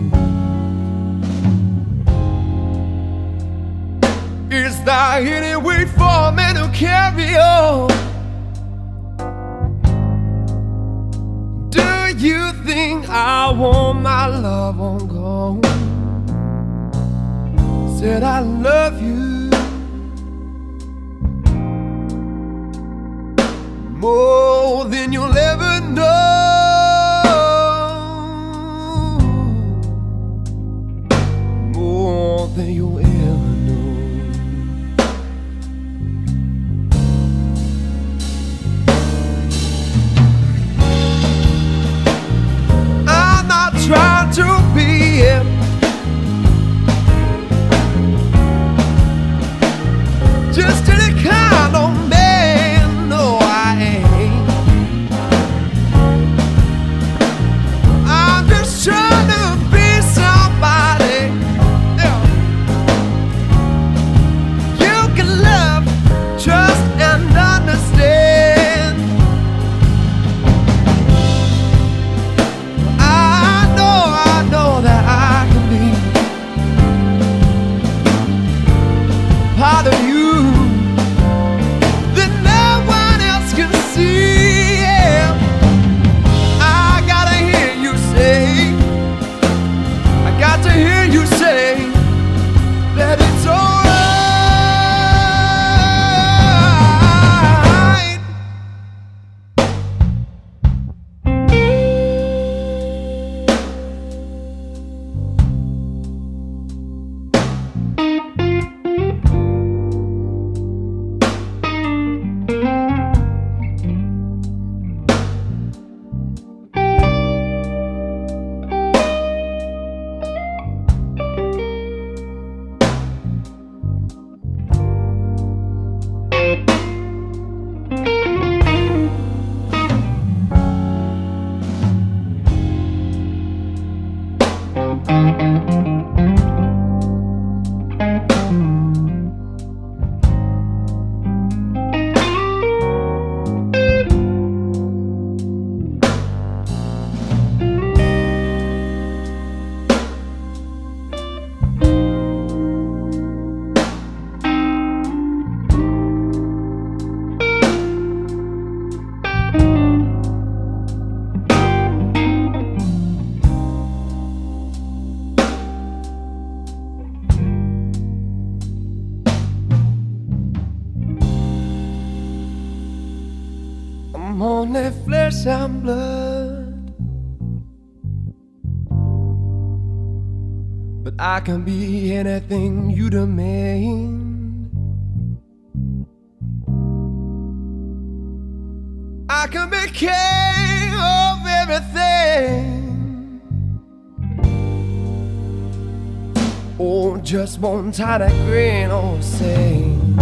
Is there any way for me to carry on? Do you think I want my love on gone? Said I love you more than you'll ever know, more than you'll ever know. Trying to be him, just any kind of man. No, I ain't. I'm just trying to be somebody, yeah, only flesh and blood, but I can be anything you demand. I can be king of everything. Oh, just one tiny grain or sand.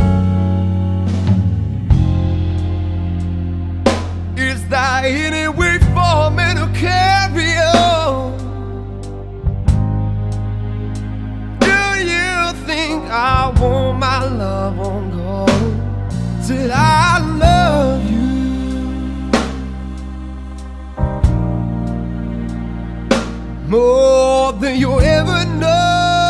Is there any way for me to carry on? Do you think I want my love on God? Said I love you more than you ever know.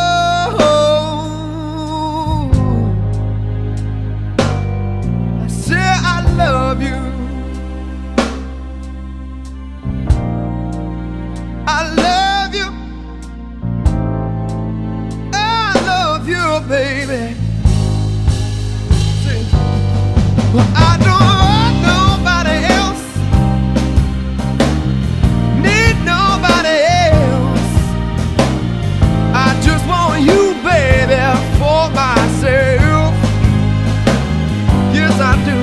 I say I love you. I love you. I love you, baby. Say, well, I don't want nobody else. Need nobody else. I just want you, baby, for myself. Yes, I do.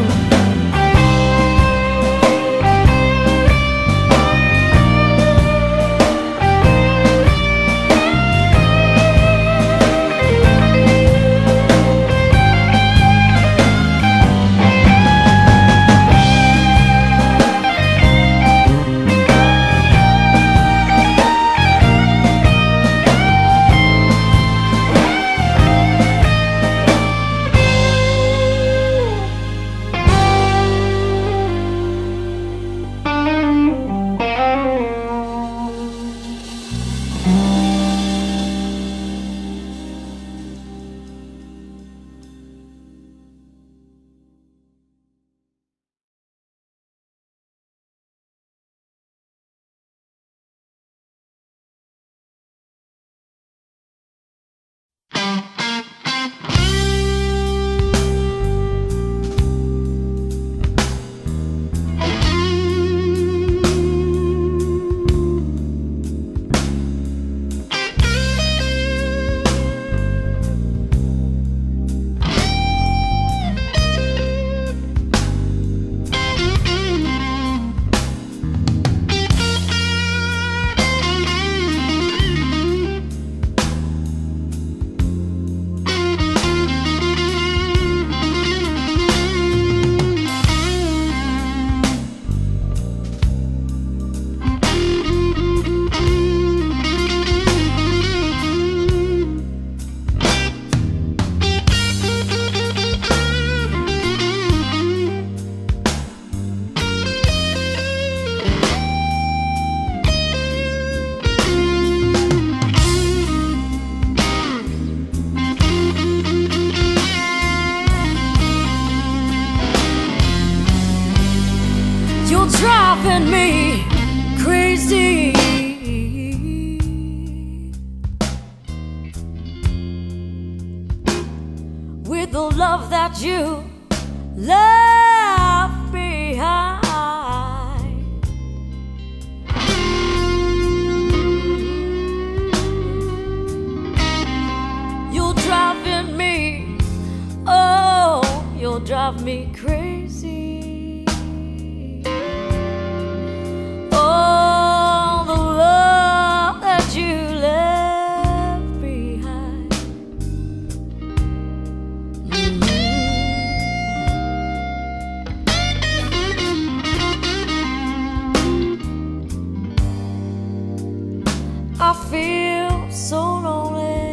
You're driving me crazy. With the love that you left behind. You're driving me, oh, you'll drive me crazy. I feel so lonely,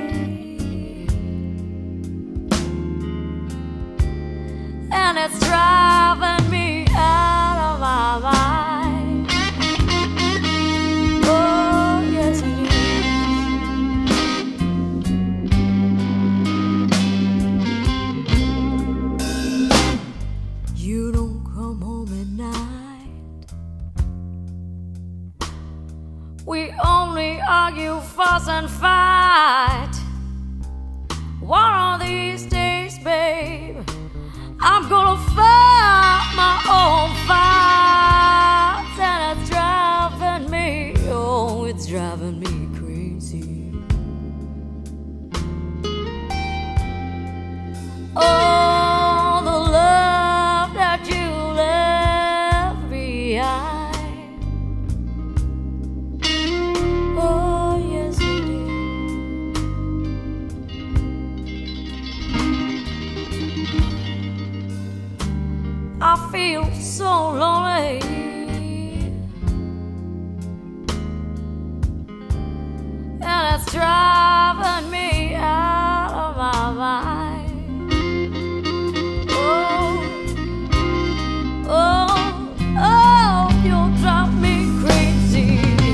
and it's driving me out of my mind. Oh, yes it is. You don't come home at night. We only argue, fuss and fight. One of these days, babe, I'm gonna fight my own fight. Oh, the love that you left behind. Oh, yes, you did. I feel so lonely, and it's driving me out of my mind. Oh, oh, oh, you'll drive me crazy.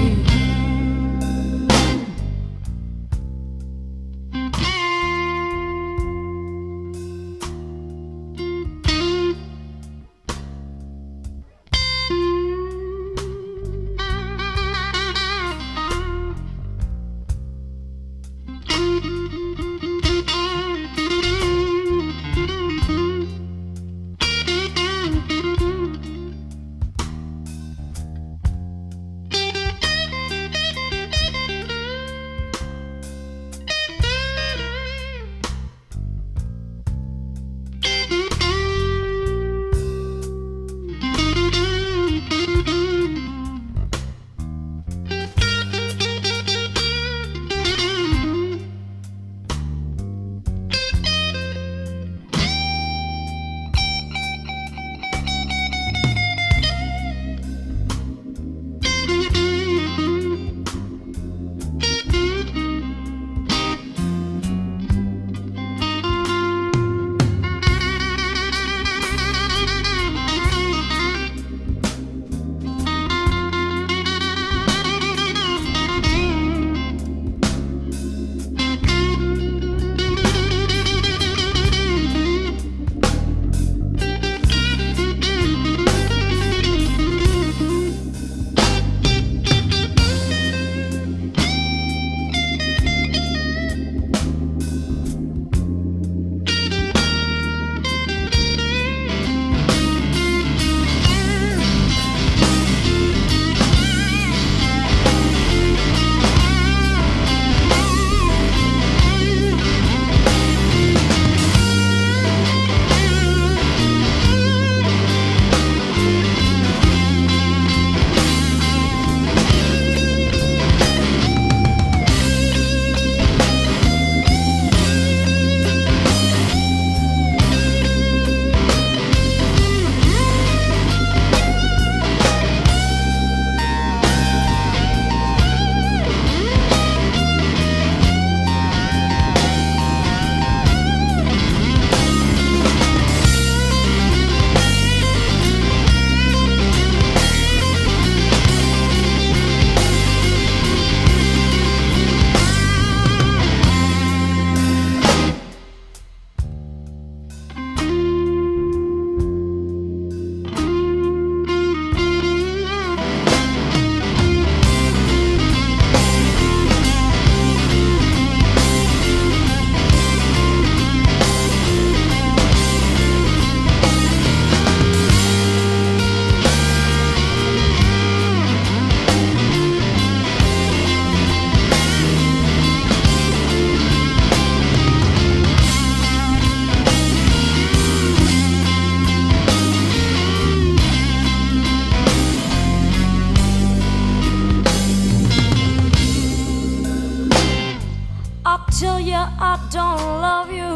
Tell you I don't love you.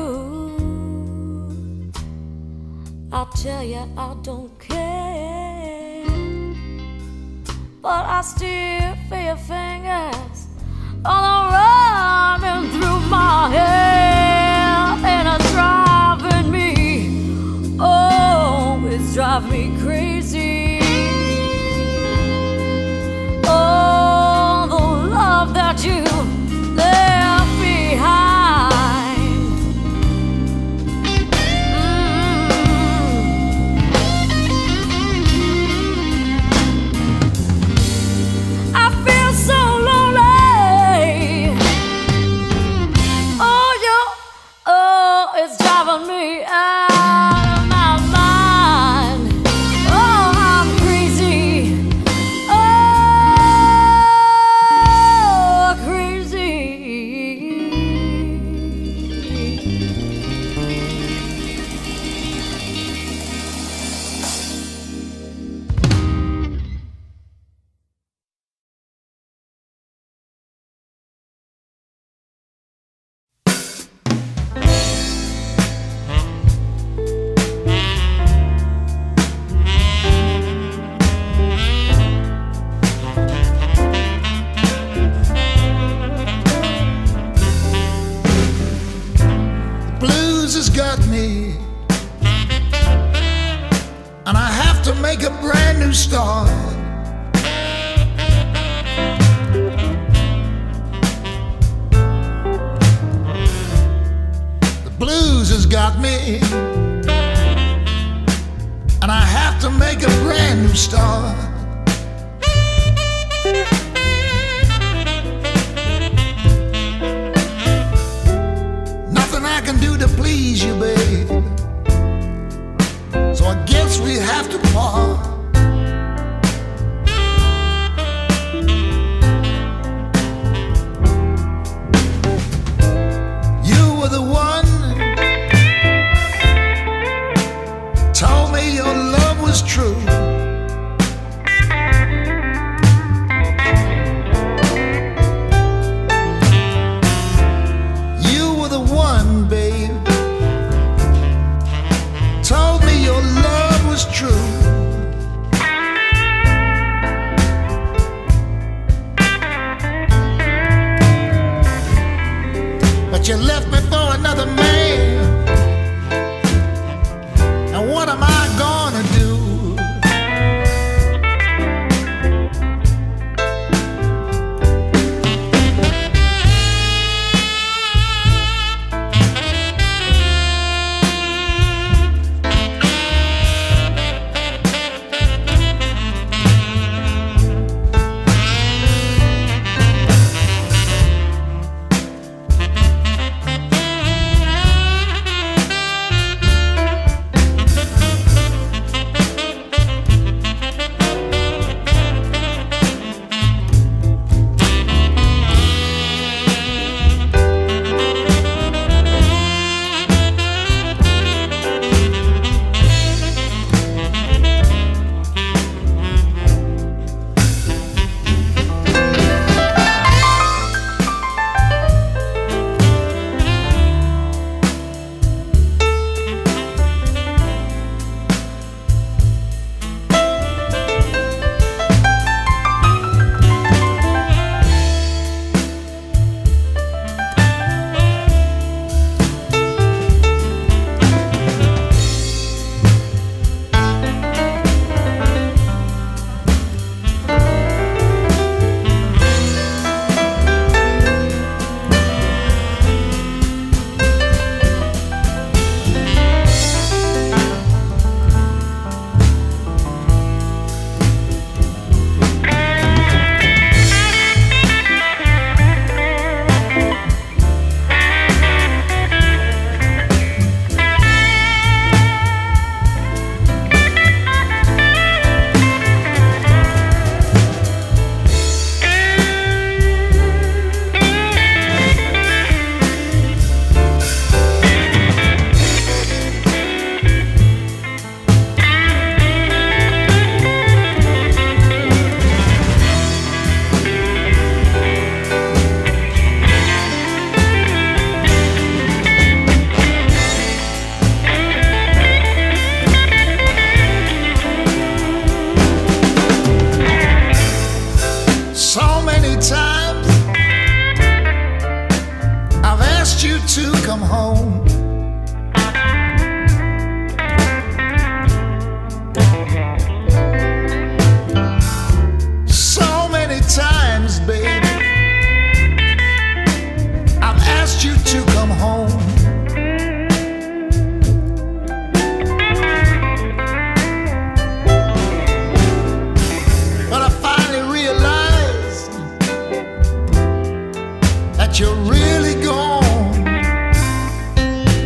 I'll tell you I don't care, but I still feel your fingers all running through my hair, and it's driving me, oh, it's driving me crazy. Oh, the love that you left behind. Mm. I feel so lonely. Oh, you, oh, it's driving me out of my mind. Oh, I'm crazy. Oh, crazy. blues has got me, and I have to make a brand new start. The blues has got me, and I have to make a brand new start. Nothing I can do to please you, babe, so I guess we have to part. You were the one told me your love was true. You were the one, babe, told me your love was true. But you left me for another man, and what am I gonna do? To come home, so many times, baby, I've asked you to come home. But I finally realized that you're really gone.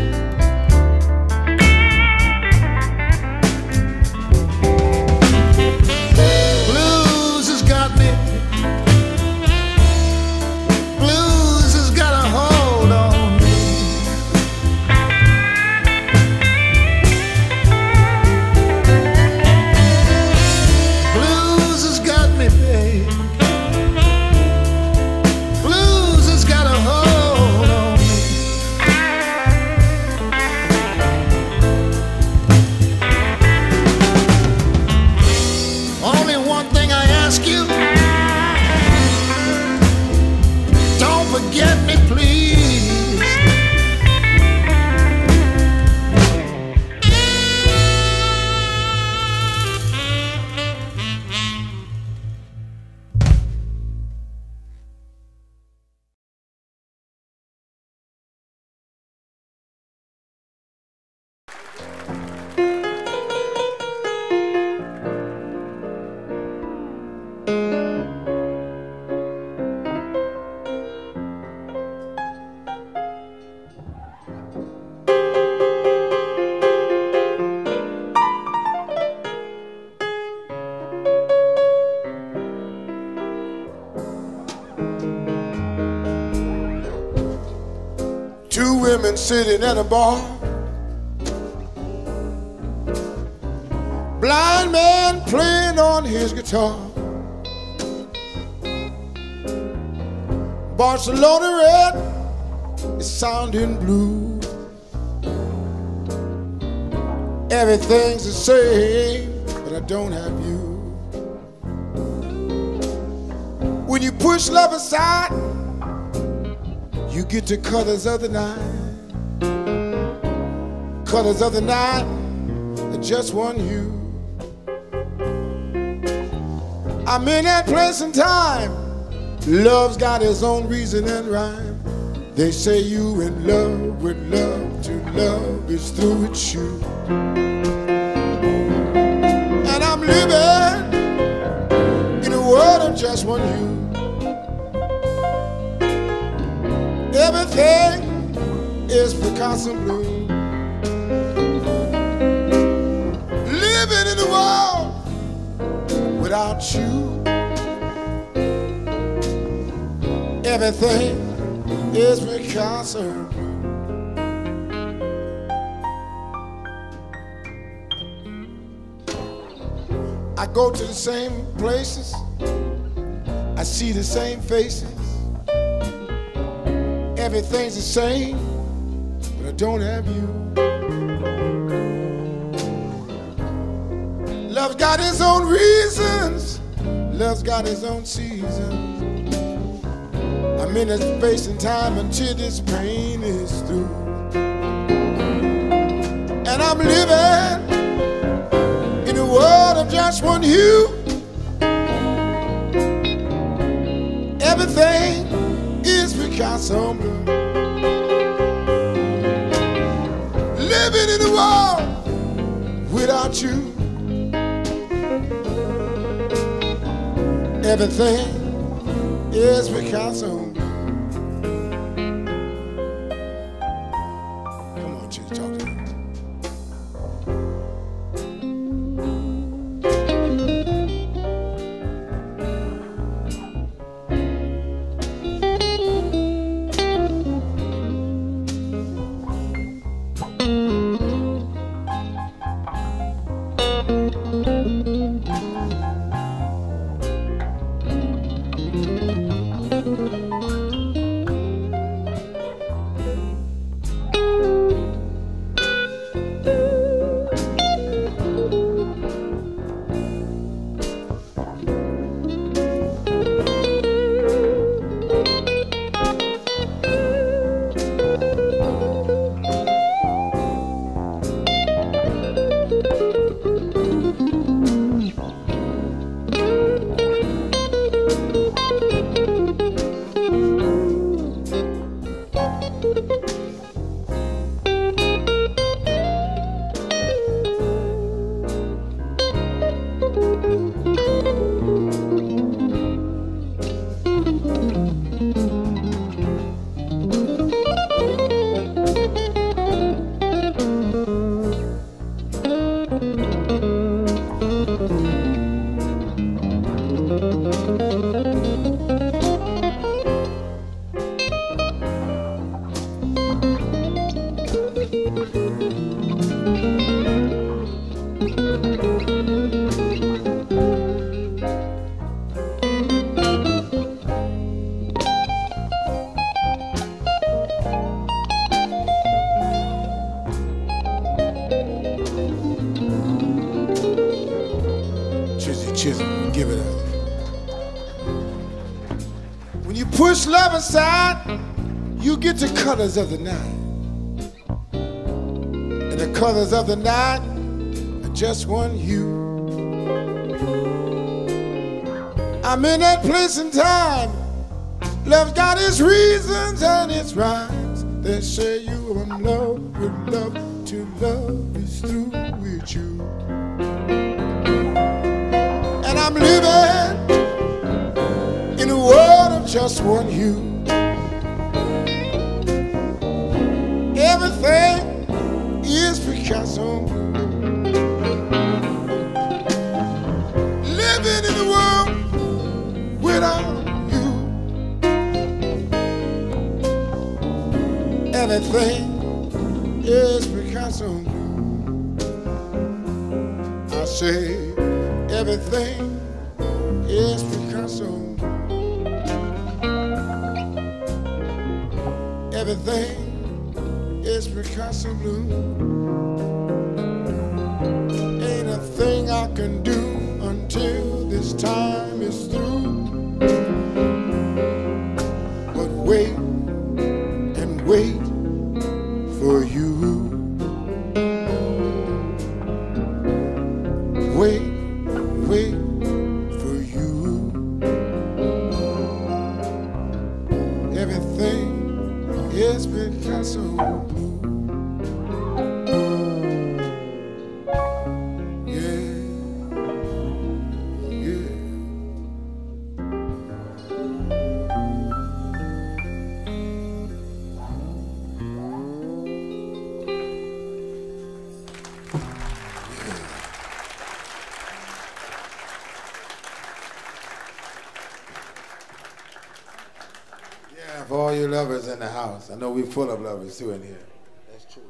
Two women sitting at a bar. Blind man playing on his guitar. Barcelona red is sounding blue. Everything's the same, but I don't have you. When you push love aside, you get the colors of the night. Colors of the night are just one hue. I'm in that place and time. Love's got its own reason and rhyme. They say you in love with love, to love is through with you. And I'm living in a world of just one hue. Everything is Picasso blue. Living in the world without you. Everything is Picasso blue. I go to the same places, I see the same faces. Everything's the same, but I don't have you. Love's got its own reasons. Love's got its own seasons. I'm in this space and time until this pain is through. And I'm living in a world of just one hue. Everything is Picasso blue. Living in a world without you. Everything is Picasso. Come on, Chief, talk to me. Chisholm, give it up. When you push love aside, you get the colors of the night. And the colors of the night are just one hue. I'm in that place and time. Love's got its reasons and its rhymes. They say you are in love with love, to love is through with you. And I'm living in a world of just one hue. Everything is Picasso. Living in a world without you. Everything is Picasso blue. I say everything is Picasso blue. Everything is Picasso blue. Ain't a thing I can do until this time is through. But wait and wait for you. Wait, wait for you. Everything is Picasso blue. Yeah, yeah. Yeah, for all you lovers in the house. I know we're full of lovers too in here. That's true.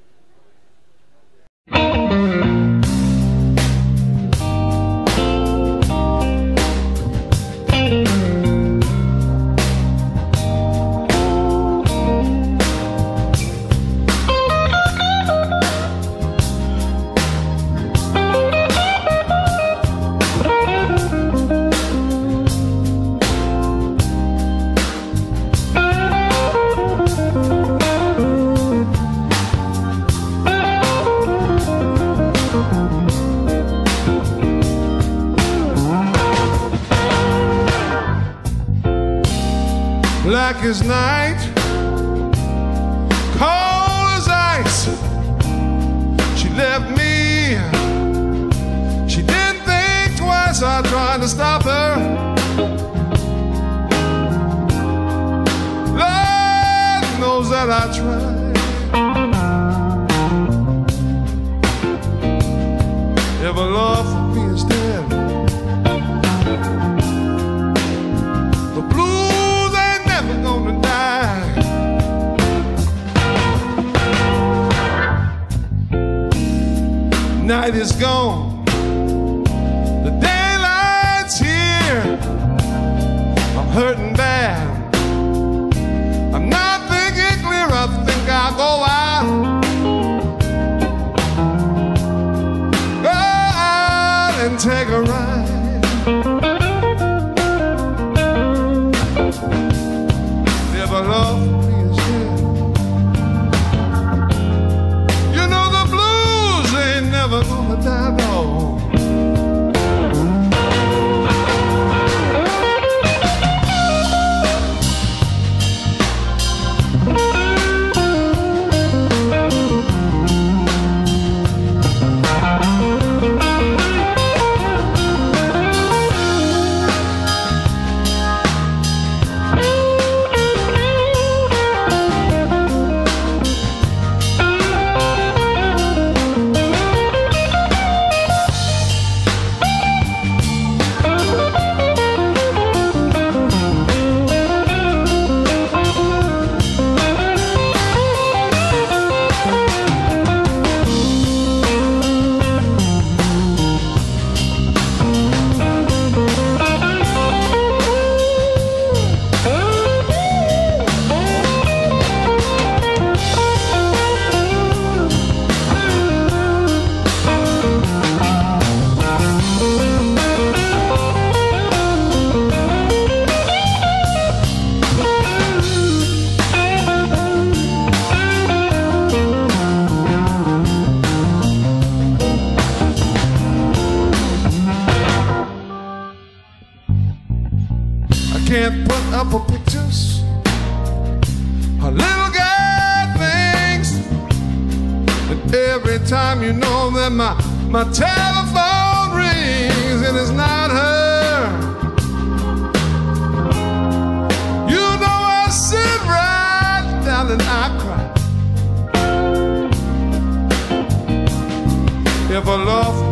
Black as night, cold as ice. She left me. She didn't think twice. I tried to stop her. Lord knows that I tried. If a love for me is dead, the blues ain't never gonna die. Night is gone, the daylight's here. I'm hurting bad, I'm not thinking clear. I think I'll go out, go out and take a ride. If a love for me is dead, you know the blues ain't never gonna die, no. Can't put up a pictures, a little girl thinks, and every time you know that my, my telephone rings and it's not her, you know I sit right down and I cry. If a love